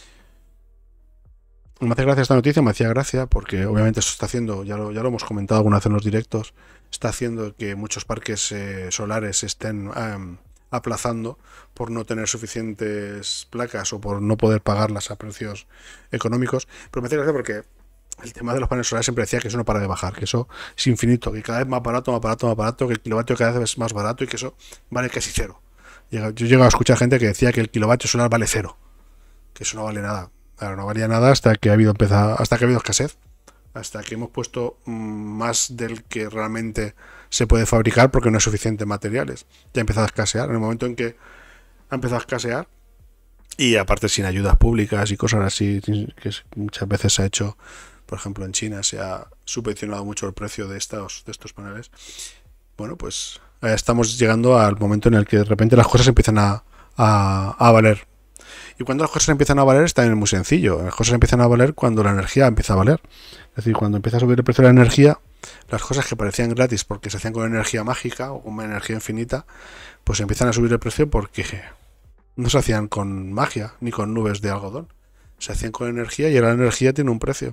Speaker 1: Me hace gracia esta noticia, me hacía gracia porque obviamente eso está haciendo, ya lo hemos comentado alguna vez en los directos, está haciendo que muchos parques solares se estén aplazando por no tener suficientes placas o por no poder pagarlas a precios económicos. Pero me hace gracia porque el tema de los paneles solares siempre decía que eso no para de bajar, que eso es infinito, que cada vez más barato, más barato, más barato, que el kilovatio cada vez es más barato y que eso vale casi cero. Yo llego a escuchar gente que decía que el kilovatio solar vale cero, que eso no vale nada. Claro, no valía nada hasta que ha habido escasez, hasta que hemos puesto más del que realmente se puede fabricar porque no es suficiente materiales. Ya ha empezado a escasear. En el momento en que ha empezado a escasear, y aparte sin ayudas públicas y cosas así, que muchas veces se ha hecho, por ejemplo en China se ha subvencionado mucho el precio de estos paneles. Bueno, pues estamos llegando al momento en el que de repente las cosas empiezan a valer. Y cuando las cosas empiezan a valer es también muy sencillo. Las cosas empiezan a valer cuando la energía empieza a valer. Es decir, cuando empieza a subir el precio de la energía, las cosas que parecían gratis porque se hacían con energía mágica o con una energía infinita, pues empiezan a subir el precio porque no se hacían con magia ni con nubes de algodón. Se hacían con energía y la energía tiene un precio.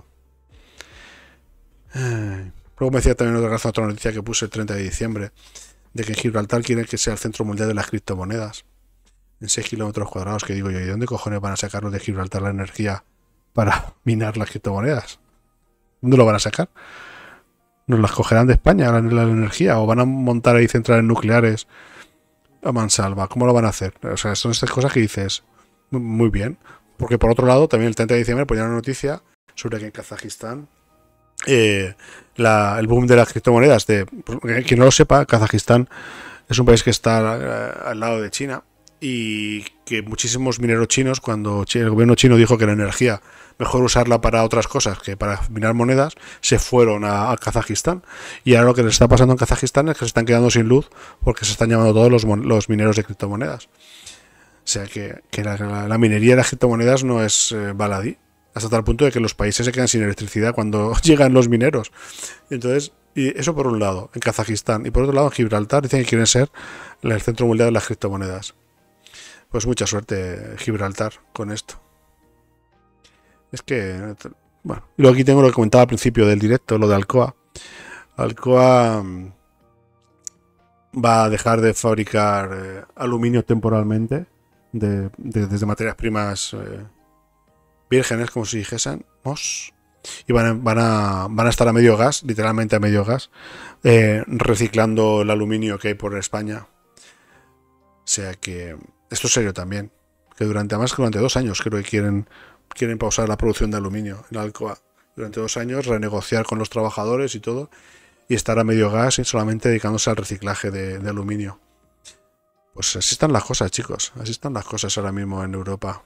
Speaker 1: Luego me decía también otra noticia que puse el 30 de diciembre, de que Gibraltar quiere que sea el centro mundial de las criptomonedas. En 6 kilómetros cuadrados, que digo yo, ¿y dónde cojones van a sacarlos de Gibraltar la energía para minar las criptomonedas? ¿Dónde lo van a sacar? ¿Nos las cogerán de España la energía? ¿O van a montar ahí centrales nucleares a mansalva? ¿Cómo lo van a hacer? O sea, son estas cosas que dices, muy bien. Porque por otro lado, también el 30 de diciembre ponía una noticia sobre que en Kazajistán el boom de las criptomonedas, quien no lo sepa, Kazajistán es un país que está al lado de China y que muchísimos mineros chinos, cuando el gobierno chino dijo que la energía mejor usarla para otras cosas que para minar monedas, se fueron a Kazajistán. Y ahora lo que les está pasando en Kazajistán es que se están quedando sin luz porque se están llamando todos los mineros de criptomonedas. O sea que la minería de las criptomonedas no es baladí, hasta tal punto de que los países se quedan sin electricidad cuando llegan los mineros. Entonces, y eso por un lado, en Kazajistán. Y por otro lado, en Gibraltar dicen que quieren ser el centro mundial de las criptomonedas. Pues mucha suerte, Gibraltar, con esto. Es que, bueno, y luego aquí tengo lo que comentaba al principio del directo, lo de Alcoa. Alcoa va a dejar de fabricar aluminio temporalmente desde materias primas vírgenes, como si dijésemos, y van a estar a medio gas, literalmente a medio gas, reciclando el aluminio que hay por España. O sea que esto es serio también, que durante 2 años creo que quieren pausar la producción de aluminio en Alcoa. Durante 2 años renegociar con los trabajadores y todo, y estar a medio gas y solamente dedicándose al reciclaje de aluminio. Pues así están las cosas, chicos. Así están las cosas ahora mismo en Europa.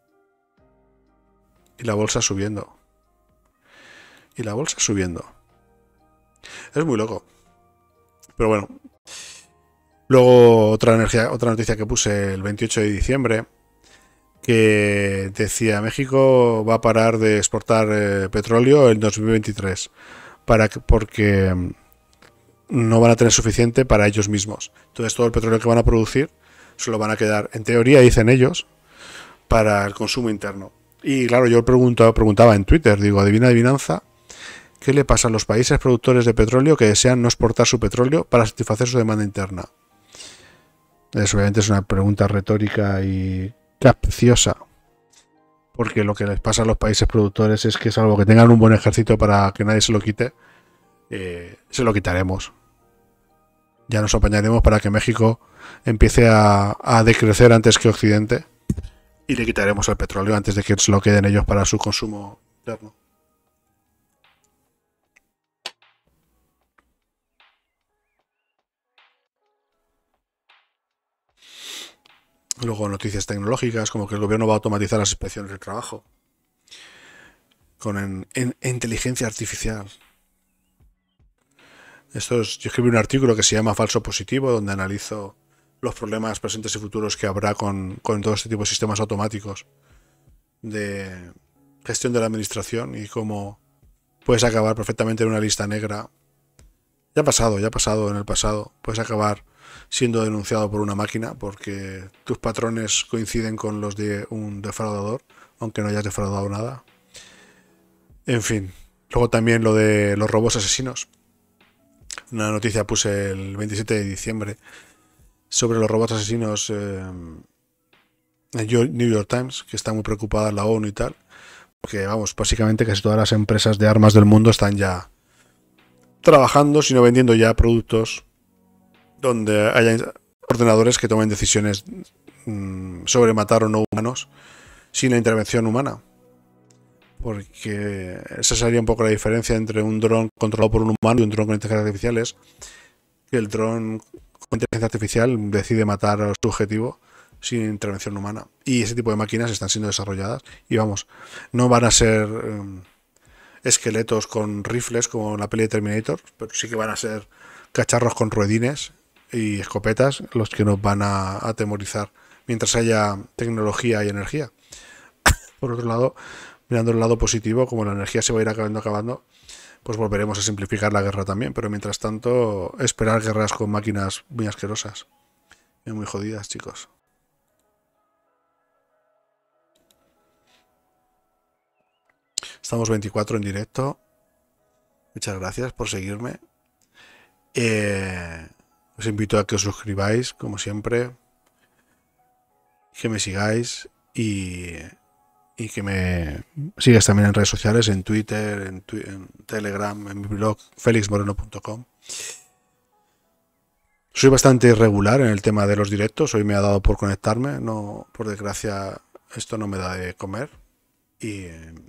Speaker 1: Y la bolsa subiendo. Y la bolsa subiendo. Es muy loco. Pero bueno. Luego otra noticia que puse el 28 de diciembre. Que decía, México va a parar de exportar petróleo en 2023. Porque no van a tener suficiente para ellos mismos. Entonces todo el petróleo que van a producir se lo van a quedar, en teoría dicen ellos, para el consumo interno. Y claro, yo preguntaba en Twitter, digo, adivina adivinanza, ¿qué le pasa a los países productores de petróleo que desean no exportar su petróleo para satisfacer su demanda interna? Obviamente es una pregunta retórica y capciosa, porque lo que les pasa a los países productores es que, salvo que tengan un buen ejército para que nadie se lo quite, se lo quitaremos. Ya nos apañaremos para que México empiece a decrecer antes que Occidente, y le quitaremos el petróleo antes de que se lo queden ellos para su consumo interno. Luego noticias tecnológicas, como que el gobierno va a automatizar las inspecciones del trabajo con inteligencia artificial. Yo escribí un artículo que se llama Falso Positivo, donde analizo los problemas presentes y futuros que habrá con todo este tipo de sistemas automáticos de gestión de la administración y cómo puedes acabar perfectamente en una lista negra. Ya ha pasado en el pasado. Puedes acabar siendo denunciado por una máquina porque tus patrones coinciden con los de un defraudador, aunque no hayas defraudado nada. En fin. Luego también lo de los robots asesinos. Una noticia puse el 27 de diciembre sobre los robots asesinos en New York Times, que está muy preocupada la ONU y tal, que vamos, básicamente casi todas las empresas de armas del mundo están ya trabajando, sino vendiendo ya productos donde haya ordenadores que tomen decisiones sobre matar o no humanos sin la intervención humana. Porque esa sería un poco la diferencia entre un dron controlado por un humano y un dron con inteligencia artificial, es que el dron con inteligencia artificial decide matar a su objetivo sin intervención humana. Y ese tipo de máquinas están siendo desarrolladas y vamos, no van a ser esqueletos con rifles como en la peli de Terminator, pero sí que van a ser cacharros con ruedines y escopetas los que nos van a atemorizar mientras haya tecnología y energía. Por otro lado, mirando el lado positivo, como la energía se va a ir acabando, pues volveremos a simplificar la guerra también. Pero mientras tanto, esperar guerras con máquinas muy asquerosas y muy jodidas, chicos. Estamos 24 en directo. Muchas gracias por seguirme. Os invito a que os suscribáis, como siempre, que me sigáis y que me sigas también en redes sociales, en Twitter, en Telegram, en mi blog, felixmoreno.com. Soy bastante irregular en el tema de los directos. Hoy me ha dado por conectarme. No, por desgracia, esto no me da de comer. Y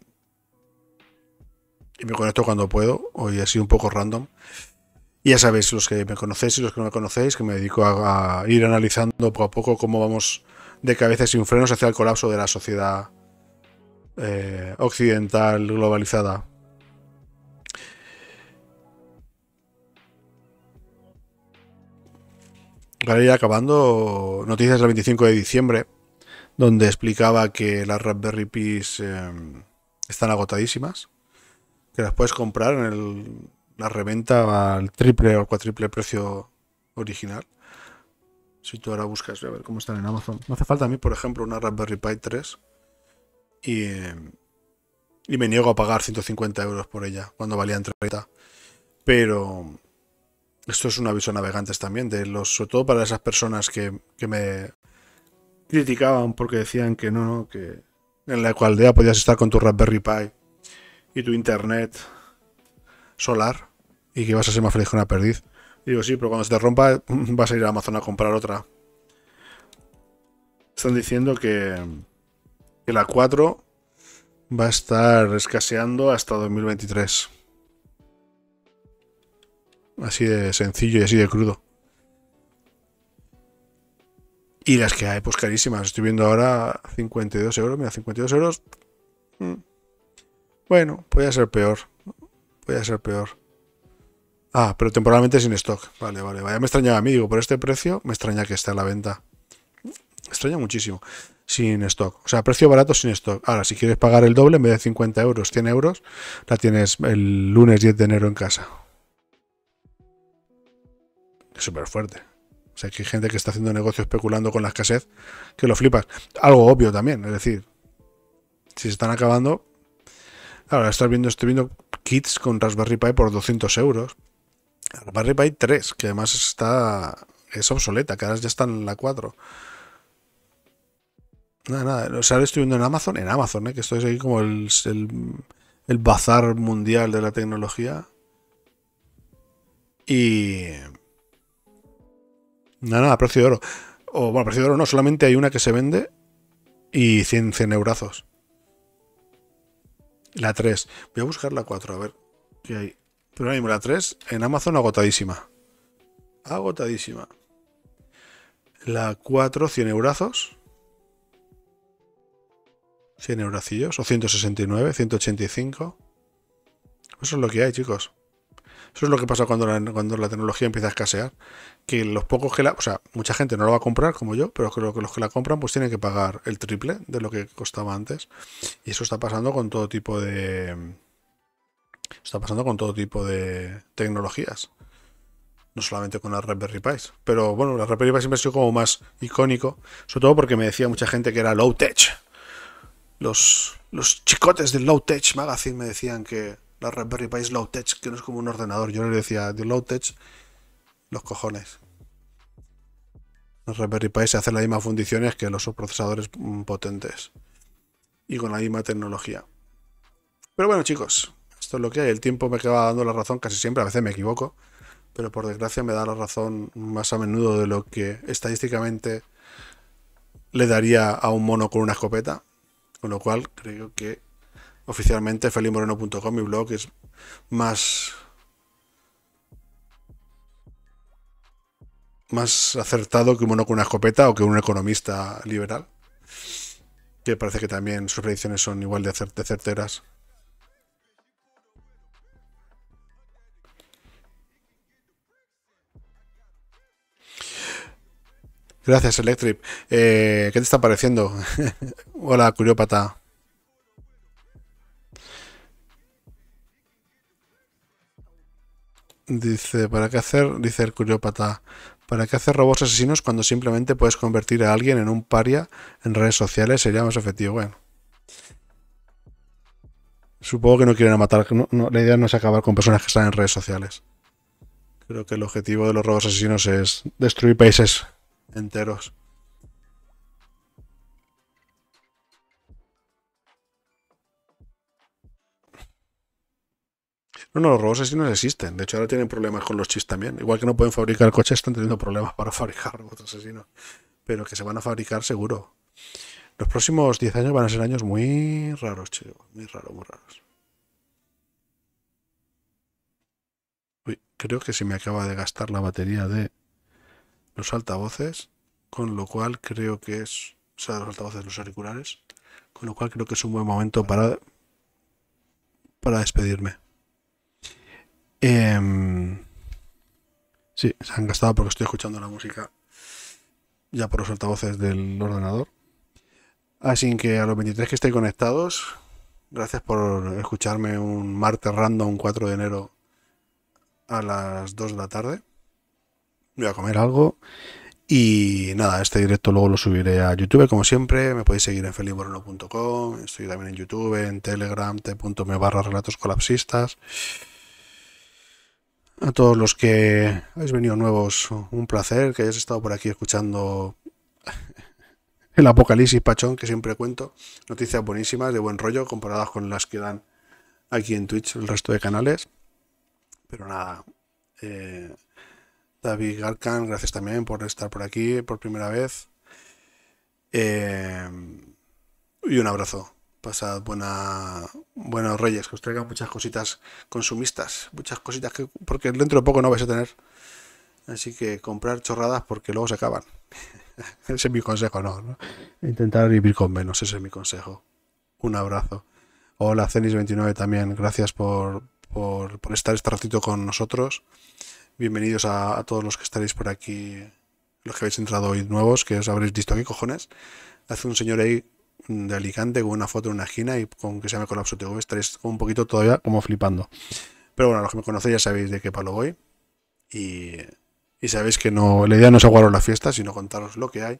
Speaker 1: me conecto cuando puedo. Hoy ha sido un poco random. Y ya sabéis, los que me conocéis y los que no me conocéis, que me dedico a ir analizando poco a poco cómo vamos de cabeza sin frenos hacia el colapso de la sociedad occidental globalizada. Para ir acabando, noticias del 25 de diciembre, donde explicaba que las Raspberry Pis están agotadísimas, que las puedes comprar en la reventa al triple o cuatriple precio original. Si tú ahora buscas, a ver cómo están en Amazon. No hace falta a mí, por ejemplo, una Raspberry Pi 3 y me niego a pagar 150 euros por ella cuando valían 30. Pero esto es un aviso a navegantes también, sobre todo para esas personas que me criticaban porque decían que no, que en la aldea podías estar con tu Raspberry Pi y tu internet solar y que ibas a ser más feliz que una perdiz. Digo, sí, pero cuando se te rompa vas a ir a Amazon a comprar otra. Están diciendo que la 4 va a estar escaseando hasta 2023. Así de sencillo y así de crudo. Y las que hay, pues carísimas. Estoy viendo ahora 52 euros. Mira, 52 euros. Bueno, podría ser peor. Podría ser peor. Ah, pero temporalmente sin stock. Vale, vale. Vaya, me extrañaba a mí. Digo, por este precio me extraña que esté a la venta. Me extraña muchísimo. Sin stock. O sea, precio barato sin stock. Ahora, si quieres pagar el doble, en vez de 50 euros, 100 euros, la tienes el lunes 10 de enero en casa. Es súper fuerte. O sea, que hay gente que está haciendo negocio especulando con la escasez, que lo flipas. Algo obvio también, es decir, si se están acabando. Ahora estoy viendo kits con Raspberry Pi por 200 euros. Raspberry Pi 3, que además es obsoleta, que ahora ya está en la 4. Nada. O sea, ahora estoy viendo en Amazon, que esto es ahí como el bazar mundial de la tecnología. Y nada, precio de oro. O bueno, precio de oro no, solamente hay una que se vende y 100 eurazos. La 3. Voy a buscar la 4, a ver qué hay. Pero ahora mismo la 3 en Amazon agotadísima. Agotadísima. La 4, 100 eurazos. 100 euracillos. O 169, 185. Eso es lo que hay, chicos. Eso es lo que pasa cuando la tecnología empieza a escasear. Que los pocos que o sea, mucha gente no lo va a comprar como yo, pero creo que los que la compran pues tienen que pagar el triple de lo que costaba antes. Y eso está pasando con todo tipo de... Está pasando con todo tipo de tecnologías. No solamente con las Raspberry Pis. Pero bueno, la Raspberry Pi siempre ha sido como más icónico. Sobre todo porque me decía mucha gente que era low tech. Los chicotes del Low Tech Magazine me decían que la Raspberry Pi es low tech, que no es como un ordenador. Yo les decía, de low tech, los cojones. La Raspberry Pi se hacen las mismas funciones que los procesadores potentes. Y con la misma tecnología. Pero bueno, chicos, esto es lo que hay. El tiempo me acaba dando la razón casi siempre. A veces me equivoco, pero por desgracia me da la razón más a menudo de lo que estadísticamente le daría a un mono con una escopeta. Con lo cual, creo que oficialmente felimoreno.com, mi blog, es más, más acertado que un mono con una escopeta o que un economista liberal, que parece que también sus predicciones son igual de certeras. Gracias, Electric. ¿Qué te está pareciendo? Hola, Curiópata. Dice, ¿para qué hacer? Dice el Curiópata. ¿Para qué hacer robots asesinos cuando simplemente puedes convertir a alguien en un paria en redes sociales? Sería más efectivo. Bueno, supongo que no quieren matar. La idea no es acabar con personas que están en redes sociales. Creo que el objetivo de los robots asesinos es destruir países enteros. No, no, los robots asesinos existen. De hecho, ahora tienen problemas con los chips también. Igual que no pueden fabricar coches, están teniendo problemas para fabricar robots asesinos. Pero que se van a fabricar seguro. Los próximos 10 años van a ser años muy raros, chicos. Muy raros, muy raros. Uy, creo que se me acaba de gastar la batería de los altavoces. Con lo cual creo que es... O sea, los altavoces, los auriculares. Con lo cual creo que es un buen momento para despedirme. Em, sí, se han gastado porque estoy escuchando la música ya por los altavoces del ordenador. Así que a los 23 que estéis conectados, gracias por escucharme un martes random 4 de enero a las 2 de la tarde. Voy a comer algo. Y nada, este directo luego lo subiré a YouTube, como siempre. Me podéis seguir en felimoreno.com. Estoy también en YouTube, en Telegram, t.me/relatos colapsistas. A todos los que habéis venido nuevos, un placer que hayáis estado por aquí escuchando el apocalipsis pachón que siempre cuento. Noticias buenísimas, de buen rollo, comparadas con las que dan aquí en Twitch el resto de canales. Pero nada, eh, David Garkan, gracias también por estar por aquí por primera vez. Eh, y un abrazo. Pasad buenos reyes, que os traigan muchas cositas consumistas, muchas cositas que, porque dentro de poco no vais a tener. Así que comprar chorradas porque luego se acaban. Ese es mi consejo, ¿no? Intentar vivir con menos, ese es mi consejo. Un abrazo. Hola, Cenis29 también. Gracias por estar este ratito con nosotros. Bienvenidos a todos los que estaréis por aquí, los que habéis entrado hoy nuevos, que os habréis visto aquí, cojones. Hace un señor ahí de Alicante con una foto en una esquina y con que se llama Colapso TV estaréis un poquito todavía como flipando. Pero bueno, los que me conocéis ya sabéis de qué palo voy. Y, y sabéis que no, la idea no es aguaros la fiesta, sino contaros lo que hay.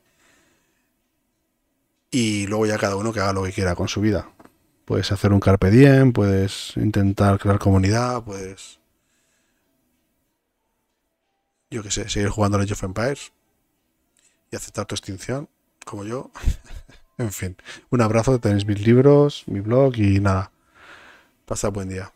Speaker 1: Y luego ya cada uno que haga lo que quiera con su vida. Puedes hacer un carpe diem, puedes intentar crear comunidad, puedes, yo qué sé, seguir jugando a Age of Empires y aceptar tu extinción, como yo. En fin, un abrazo, tenéis mis libros, mi blog y nada. Pasad buen día.